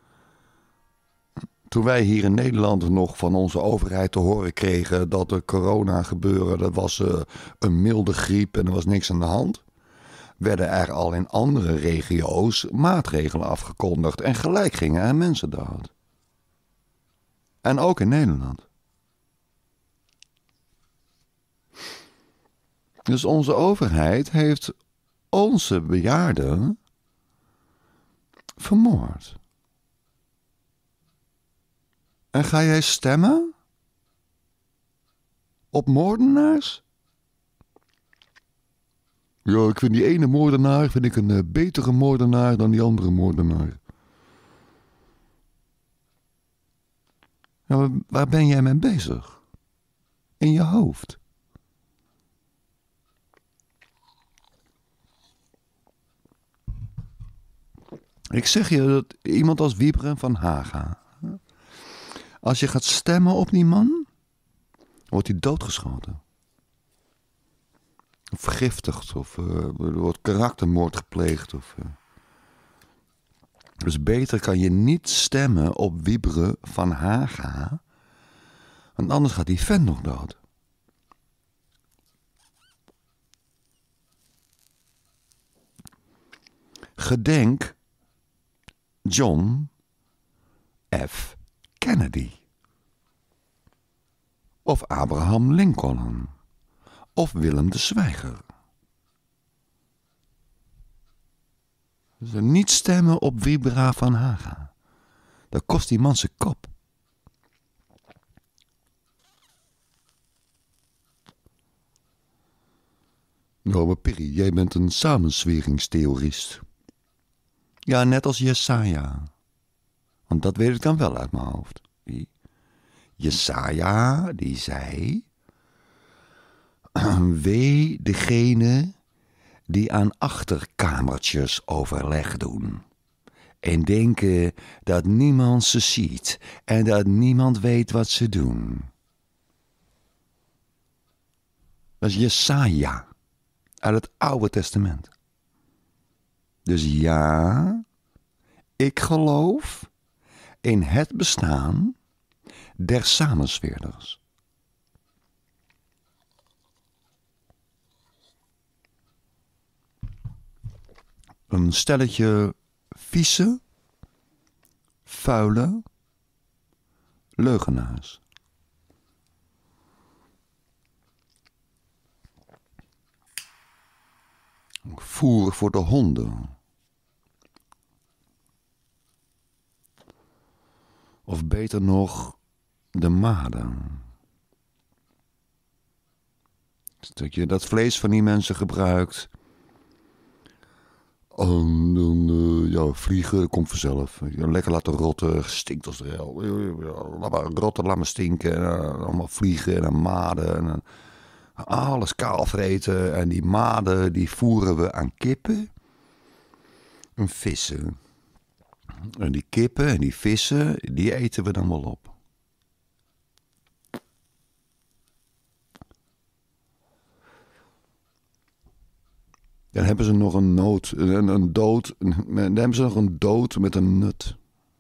Toen wij hier in Nederland nog van onze overheid te horen kregen dat de corona gebeuren, dat was uh, een milde griep en er was niks aan de hand, werden er al in andere regio's maatregelen afgekondigd en gelijk gingen er mensen dood. En ook in Nederland. Dus onze overheid heeft onze bejaarden vermoord. En ga jij stemmen op moordenaars? Ja, ik vind die ene moordenaar vind ik een uh, betere moordenaar dan die andere moordenaar. Ja, waar ben jij mee bezig? In je hoofd. Ik zeg je dat iemand als Wiebren van Haga, als je gaat stemmen op die man, wordt hij doodgeschoten. Of vergiftigd, of uh, er wordt karaktermoord gepleegd. Of, uh. Dus beter kan je niet stemmen op Wiebren van Haga, want anders gaat die vent nog dood. Gedenk John F. Kennedy. Of Abraham Lincoln. Of Willem de Zwijger. Dus niet stemmen op Wiebren van Haga. Dat kost die man zijn kop. Nou, maar Perry, jij bent een samenzweringstheorist. Ja, net als Jesaja. Want dat weet ik dan wel uit mijn hoofd. Jesaja, die zei: wee degene die aan achterkamertjes overleg doen. En denken dat niemand ze ziet en dat niemand weet wat ze doen. Dat is Jesaja uit het Oude Testament. Dus ja, ik geloof in het bestaan der samenzweerders. Een stelletje vieze, vuile leugenaars. Voer voor de honden. Of beter nog, de maden. Dat je dat vlees van die mensen gebruikt. En dan, uh, ja, vliegen komt vanzelf. Lekker laten rotten, stinkt als de hel. Laat maar rotten, laat maar stinken. En, uh, allemaal vliegen en dan maden. En, uh, alles kaal vreten. En die maden, die voeren we aan kippen en vissen. En die kippen en die vissen, die eten we dan wel op. Dan hebben ze nog een nood, een, een dood, dan hebben ze nog een dood met een nut.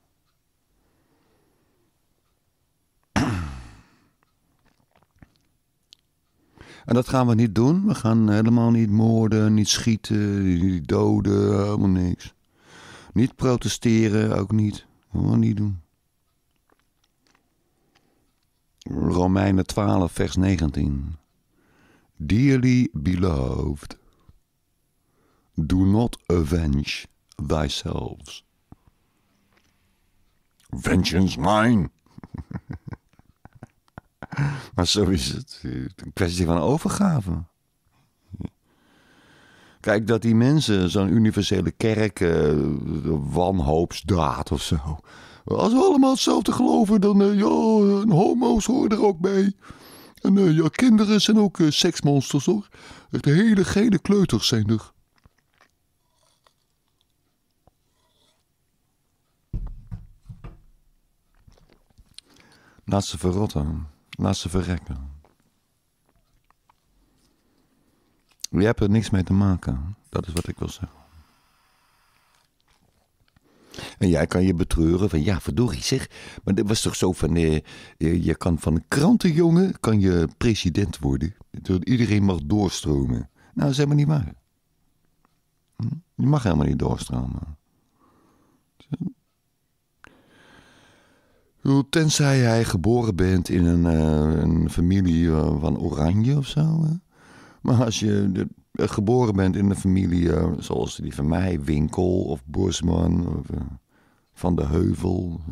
En dat gaan we niet doen. We gaan helemaal niet moorden, niet schieten, niet doden, helemaal niks. Niet protesteren, ook niet. Gewoon niet doen. Romeinen twaalf, vers negentien. Dearly beloved, do not avenge thyself. Vengeance mine. Maar zo is het. Een kwestie van overgave. Kijk, dat die mensen zo'n universele kerk, uh, wanhoopsdaad of zo. Als we allemaal hetzelfde geloven, dan uh, ja, homo's horen er ook bij. En uh, ja, kinderen zijn ook uh, seksmonsters, hoor. Echt hele gele kleuters zijn er. Laat ze verrotten. Laat ze verrekken. Je hebt er niks mee te maken. Dat is wat ik wil zeggen. En jij kan je betreuren van, ja, verdorie zeg. Maar dat was toch zo van, eh, je kan van een krantenjongen kan je president worden. Iedereen mag doorstromen. Nou, dat is helemaal niet waar. Je mag helemaal niet doorstromen. Tenzij jij geboren bent in een, uh, een familie uh, van Oranje of zo. Hè? Maar als je de, uh, geboren bent in een familie uh, zoals die van mij, Winkel of Bosman of uh, Van de Heuvel.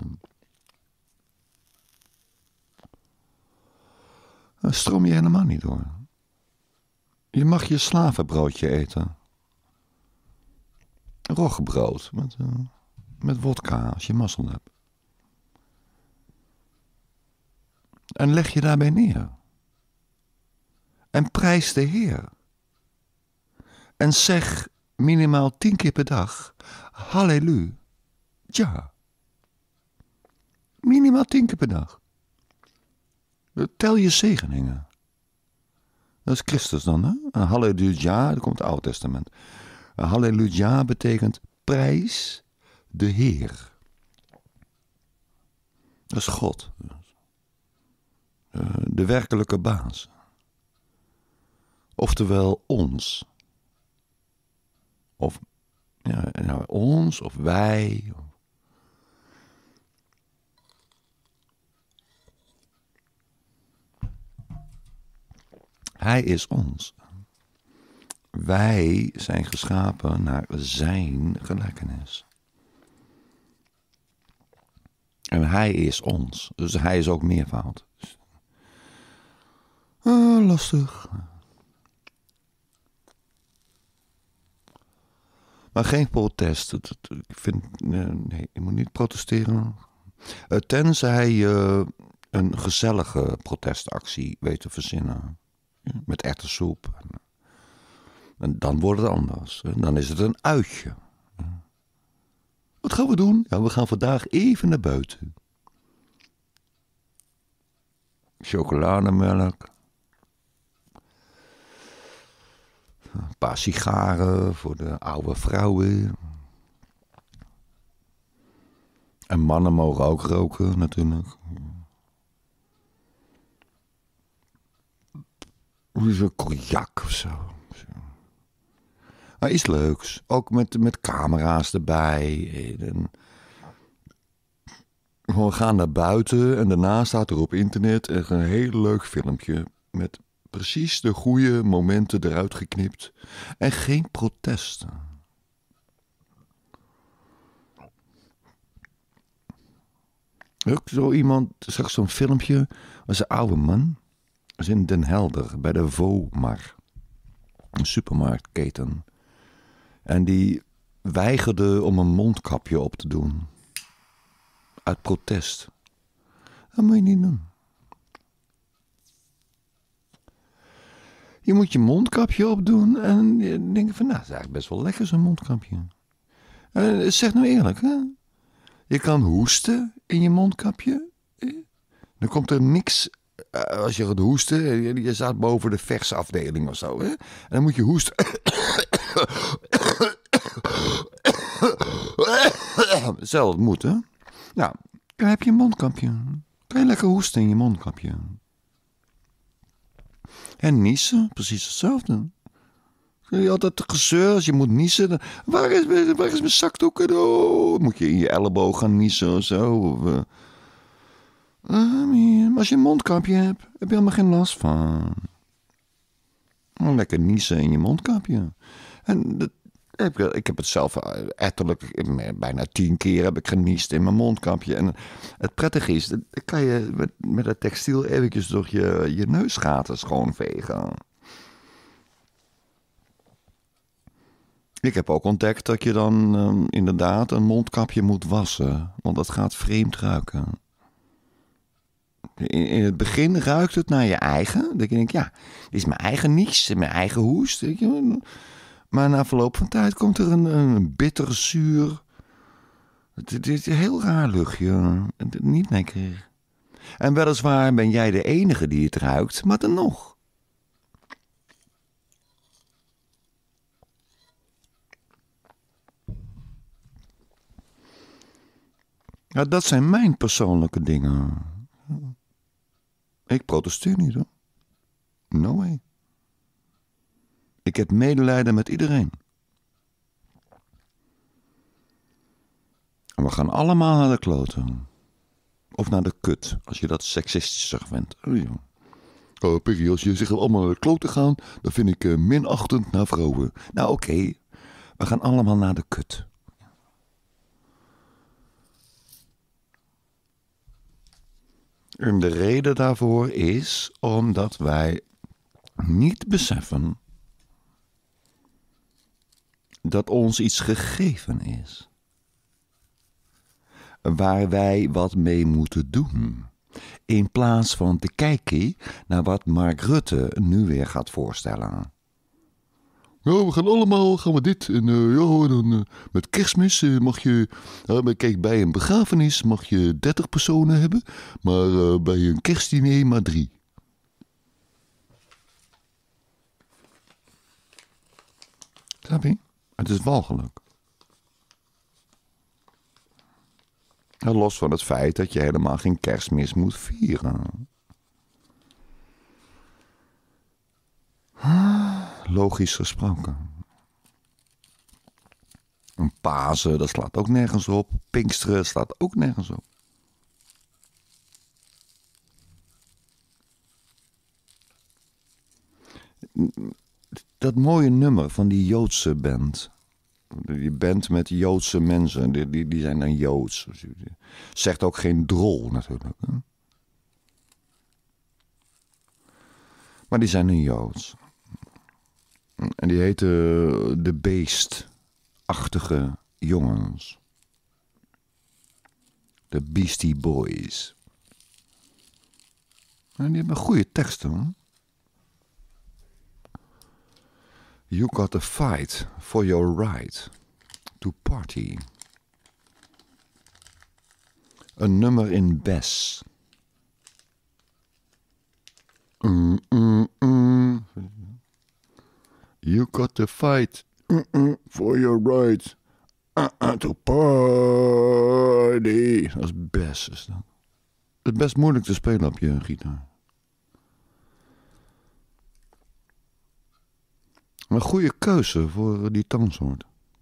Dan stroom je helemaal niet door. Je mag je slavenbroodje eten. Roggebrood met, uh, met wodka als je mazzel hebt. En leg je daarbij neer. En prijs de Heer. En zeg minimaal tien keer per dag, halleluja. Ja. Minimaal tien keer per dag. Tel je zegeningen. Dat is Christus dan, hè? Een halleluja, dat komt het Oude Testament. Een halleluja betekent prijs de Heer. Dat is God. De werkelijke baas. Oftewel ons. Of ja, nou, ons of wij. Hij is ons. Wij zijn geschapen naar zijn gelijkenis. En hij is ons. Dus hij is ook meervoud. Ah, lastig. Maar geen protest. Ik vind, nee, je moet niet protesteren. Tenzij je een gezellige protestactie weet te verzinnen. Met erwtensoep. En dan wordt het anders. Dan is het een uitje. Wat gaan we doen? Ja, we gaan vandaag even naar buiten. Chocolademelk. Een paar sigaren voor de oude vrouwen. En mannen mogen ook roken natuurlijk. Hoe is een cognac of zo. Maar iets leuks. Ook met, met camera's erbij. En we gaan naar buiten en daarna staat er op internet een heel leuk filmpje met precies de goede momenten eruit geknipt. En geen protesten. Ook zo iemand, zag zo'n filmpje, was een oude man. Dat is in Den Helder, bij de Vomar. Een supermarktketen. En die weigerde om een mondkapje op te doen. Uit protest. Dat moet je niet doen. Je moet je mondkapje opdoen en je denkt van, nou, dat is eigenlijk best wel lekker zo'n mondkapje. Uh, zeg nou eerlijk, hè? Je kan hoesten in je mondkapje. Dan komt er niks, uh, als je gaat hoesten, je, je staat boven de versafdeling of zo, hè? En dan moet je hoesten. Hetzelfde moet, hè? Nou, dan heb je een mondkapje. Kan je lekker hoesten in je mondkapje. En niezen, precies hetzelfde. Je altijd gezeur als je moet niezen. Dan, waar, is mijn, waar is mijn zakdoek? Oh, moet je in je elleboog gaan niezen of zo. Of, uh, uh, als je een mondkapje hebt, heb je helemaal geen last van. Lekker niezen in je mondkapje. En dat, ik, ik heb het zelf etterlijk, bijna tien keer heb ik geniest in mijn mondkapje. En het prettige is, dat kan je met, met het textiel eventjes door je, je neusgaten schoonvegen. Ik heb ook ontdekt dat je dan um, inderdaad een mondkapje moet wassen. Want dat gaat vreemd ruiken. In, in het begin ruikt het naar je eigen. Dan denk ik, ja, dit is mijn eigen nies, mijn eigen hoest. Weet je. Maar na verloop van tijd komt er een, een bitter zuur. Het is een heel raar luchtje. Niet lekker. En weliswaar ben jij de enige die het ruikt, maar dan nog. Ja, dat zijn mijn persoonlijke dingen. Ik protesteer niet, hoor. No way. Ik heb medelijden met iedereen. En we gaan allemaal naar de kloten. Of naar de kut, als je dat seksistischer vindt. Oh, Piggy, als je zegt allemaal naar de kloten gaan, dan vind ik uh, minachtend naar vrouwen. Nou, oké. Okay. We gaan allemaal naar de kut. En de reden daarvoor is omdat wij niet beseffen dat ons iets gegeven is. Waar wij wat mee moeten doen. In plaats van te kijken naar wat Mark Rutte nu weer gaat voorstellen. Ja, we gaan allemaal, gaan we dit. En uh, ja, dan, uh, met kerstmis uh, mag je, uh, kijk, bij een begrafenis mag je dertig personen hebben. Maar uh, bij een kerstdiner maar drie. Snap je? Het is walgelijk. En los van het feit dat je helemaal geen kerstmis moet vieren. Logisch gesproken. Een Pasen, dat slaat ook nergens op. Pinksteren slaat ook nergens op. Dat mooie nummer van die Joodse band. Die band met Joodse mensen, die, die, die zijn dan Joods. Zegt ook geen drol natuurlijk. Hè? Maar die zijn een Joods. En die heten de Beest-achtige jongens. De Beastie Boys. En die hebben goede teksten, hoor. You got to fight for your right to party. Een nummer in Bes. Mm, mm, mm. You got to fight mm, mm, for your right uh, uh, to party. Dat is Bes. Is dat. Het is best moeilijk te spelen op je gitaar. Een goede keuze voor die toonsoort.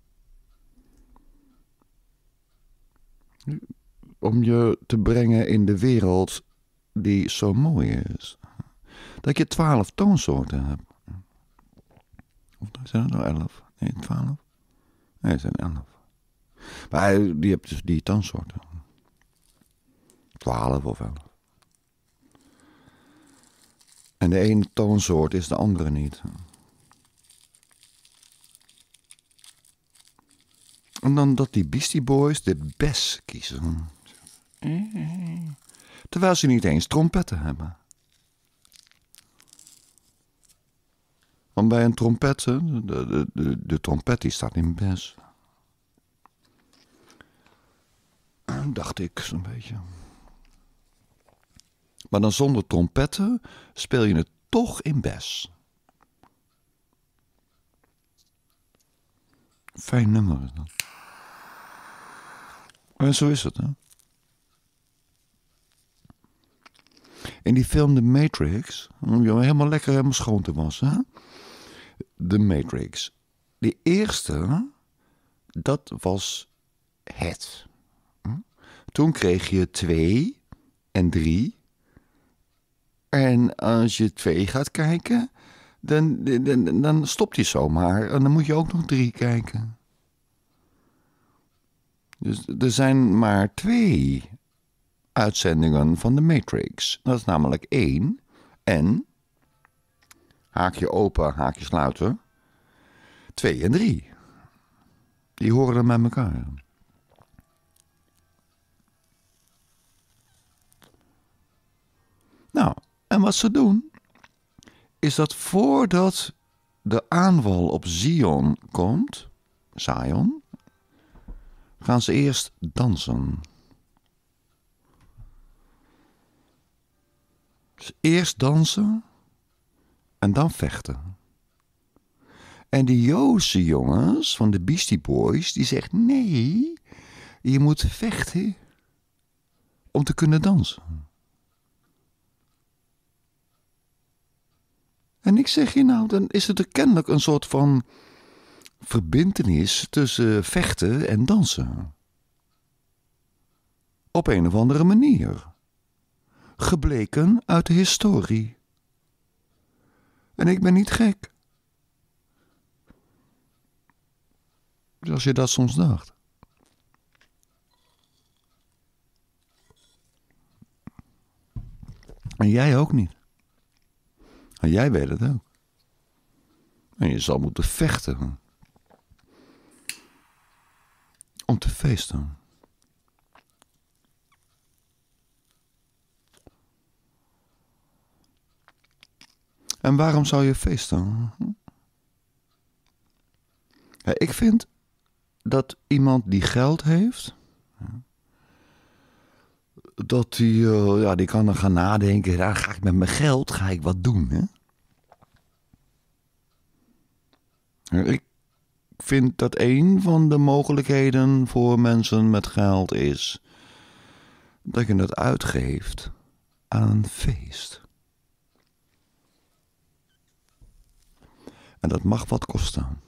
Om je te brengen in de wereld die zo mooi is. Dat je twaalf toonsoorten hebt. Of zijn er nou elf? Nee, twaalf? Nee, het zijn elf. Maar je hebt dus die toonsoorten. Twaalf of elf. En de ene toonsoort is de andere niet. En dan dat die Beastie Boys de Bes kiezen. Terwijl ze niet eens trompetten hebben. Want bij een trompet, de, de, de, de trompet die staat in Bes. Dacht ik zo'n beetje. Maar dan zonder trompetten speel je het toch in Bes. Fijn nummer is dat. En zo is het, hè. In die film The Matrix, om je helemaal lekker helemaal schoon te wassen, hè? The Matrix. Die eerste, dat was het. Toen kreeg je twee en drie. En als je twee gaat kijken, dan, dan, dan stopt hij zomaar. En dan moet je ook nog drie kijken. Dus er zijn maar twee uitzendingen van The Matrix. Dat is namelijk één en, haakje open, haakje sluiten, twee en drie. Die horen er met elkaar. Nou, en wat ze doen, is dat voordat de aanval op Zion komt, Zion, gaan ze eerst dansen. Dus eerst dansen en dan vechten. En die Joodse jongens van de Beastie Boys, die zegt nee, je moet vechten. om te kunnen dansen. En ik zeg je nou, dan is het er kennelijk een soort van verbintenis tussen vechten en dansen. Op een of andere manier. Gebleken uit de historie. En ik ben niet gek. Als je dat soms dacht. En jij ook niet. En jij weet het ook. En je zal moeten vechten. Om te feesten. En waarom zou je feesten? Ja, ik vind dat iemand die geld heeft, dat die, uh, ja, die kan dan gaan nadenken, ja, ga ik met mijn geld, ga ik wat doen, hè? Ik vind dat een van de mogelijkheden voor mensen met geld is dat je het uitgeeft aan een feest. En dat mag wat kosten.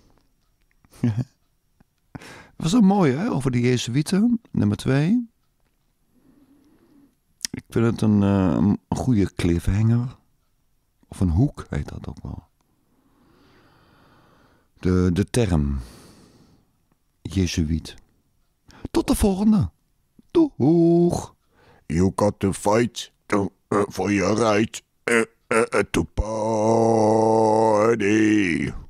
Dat was een mooie, hè, over de Jezuïeten, nummer twee. Ik vind het een, uh, een goede cliffhanger. Of een hoek, heet dat ook wel. De, de term. Jezuïet. Tot de volgende. Doeg. You got to fight to, uh, for your right uh, uh, to party.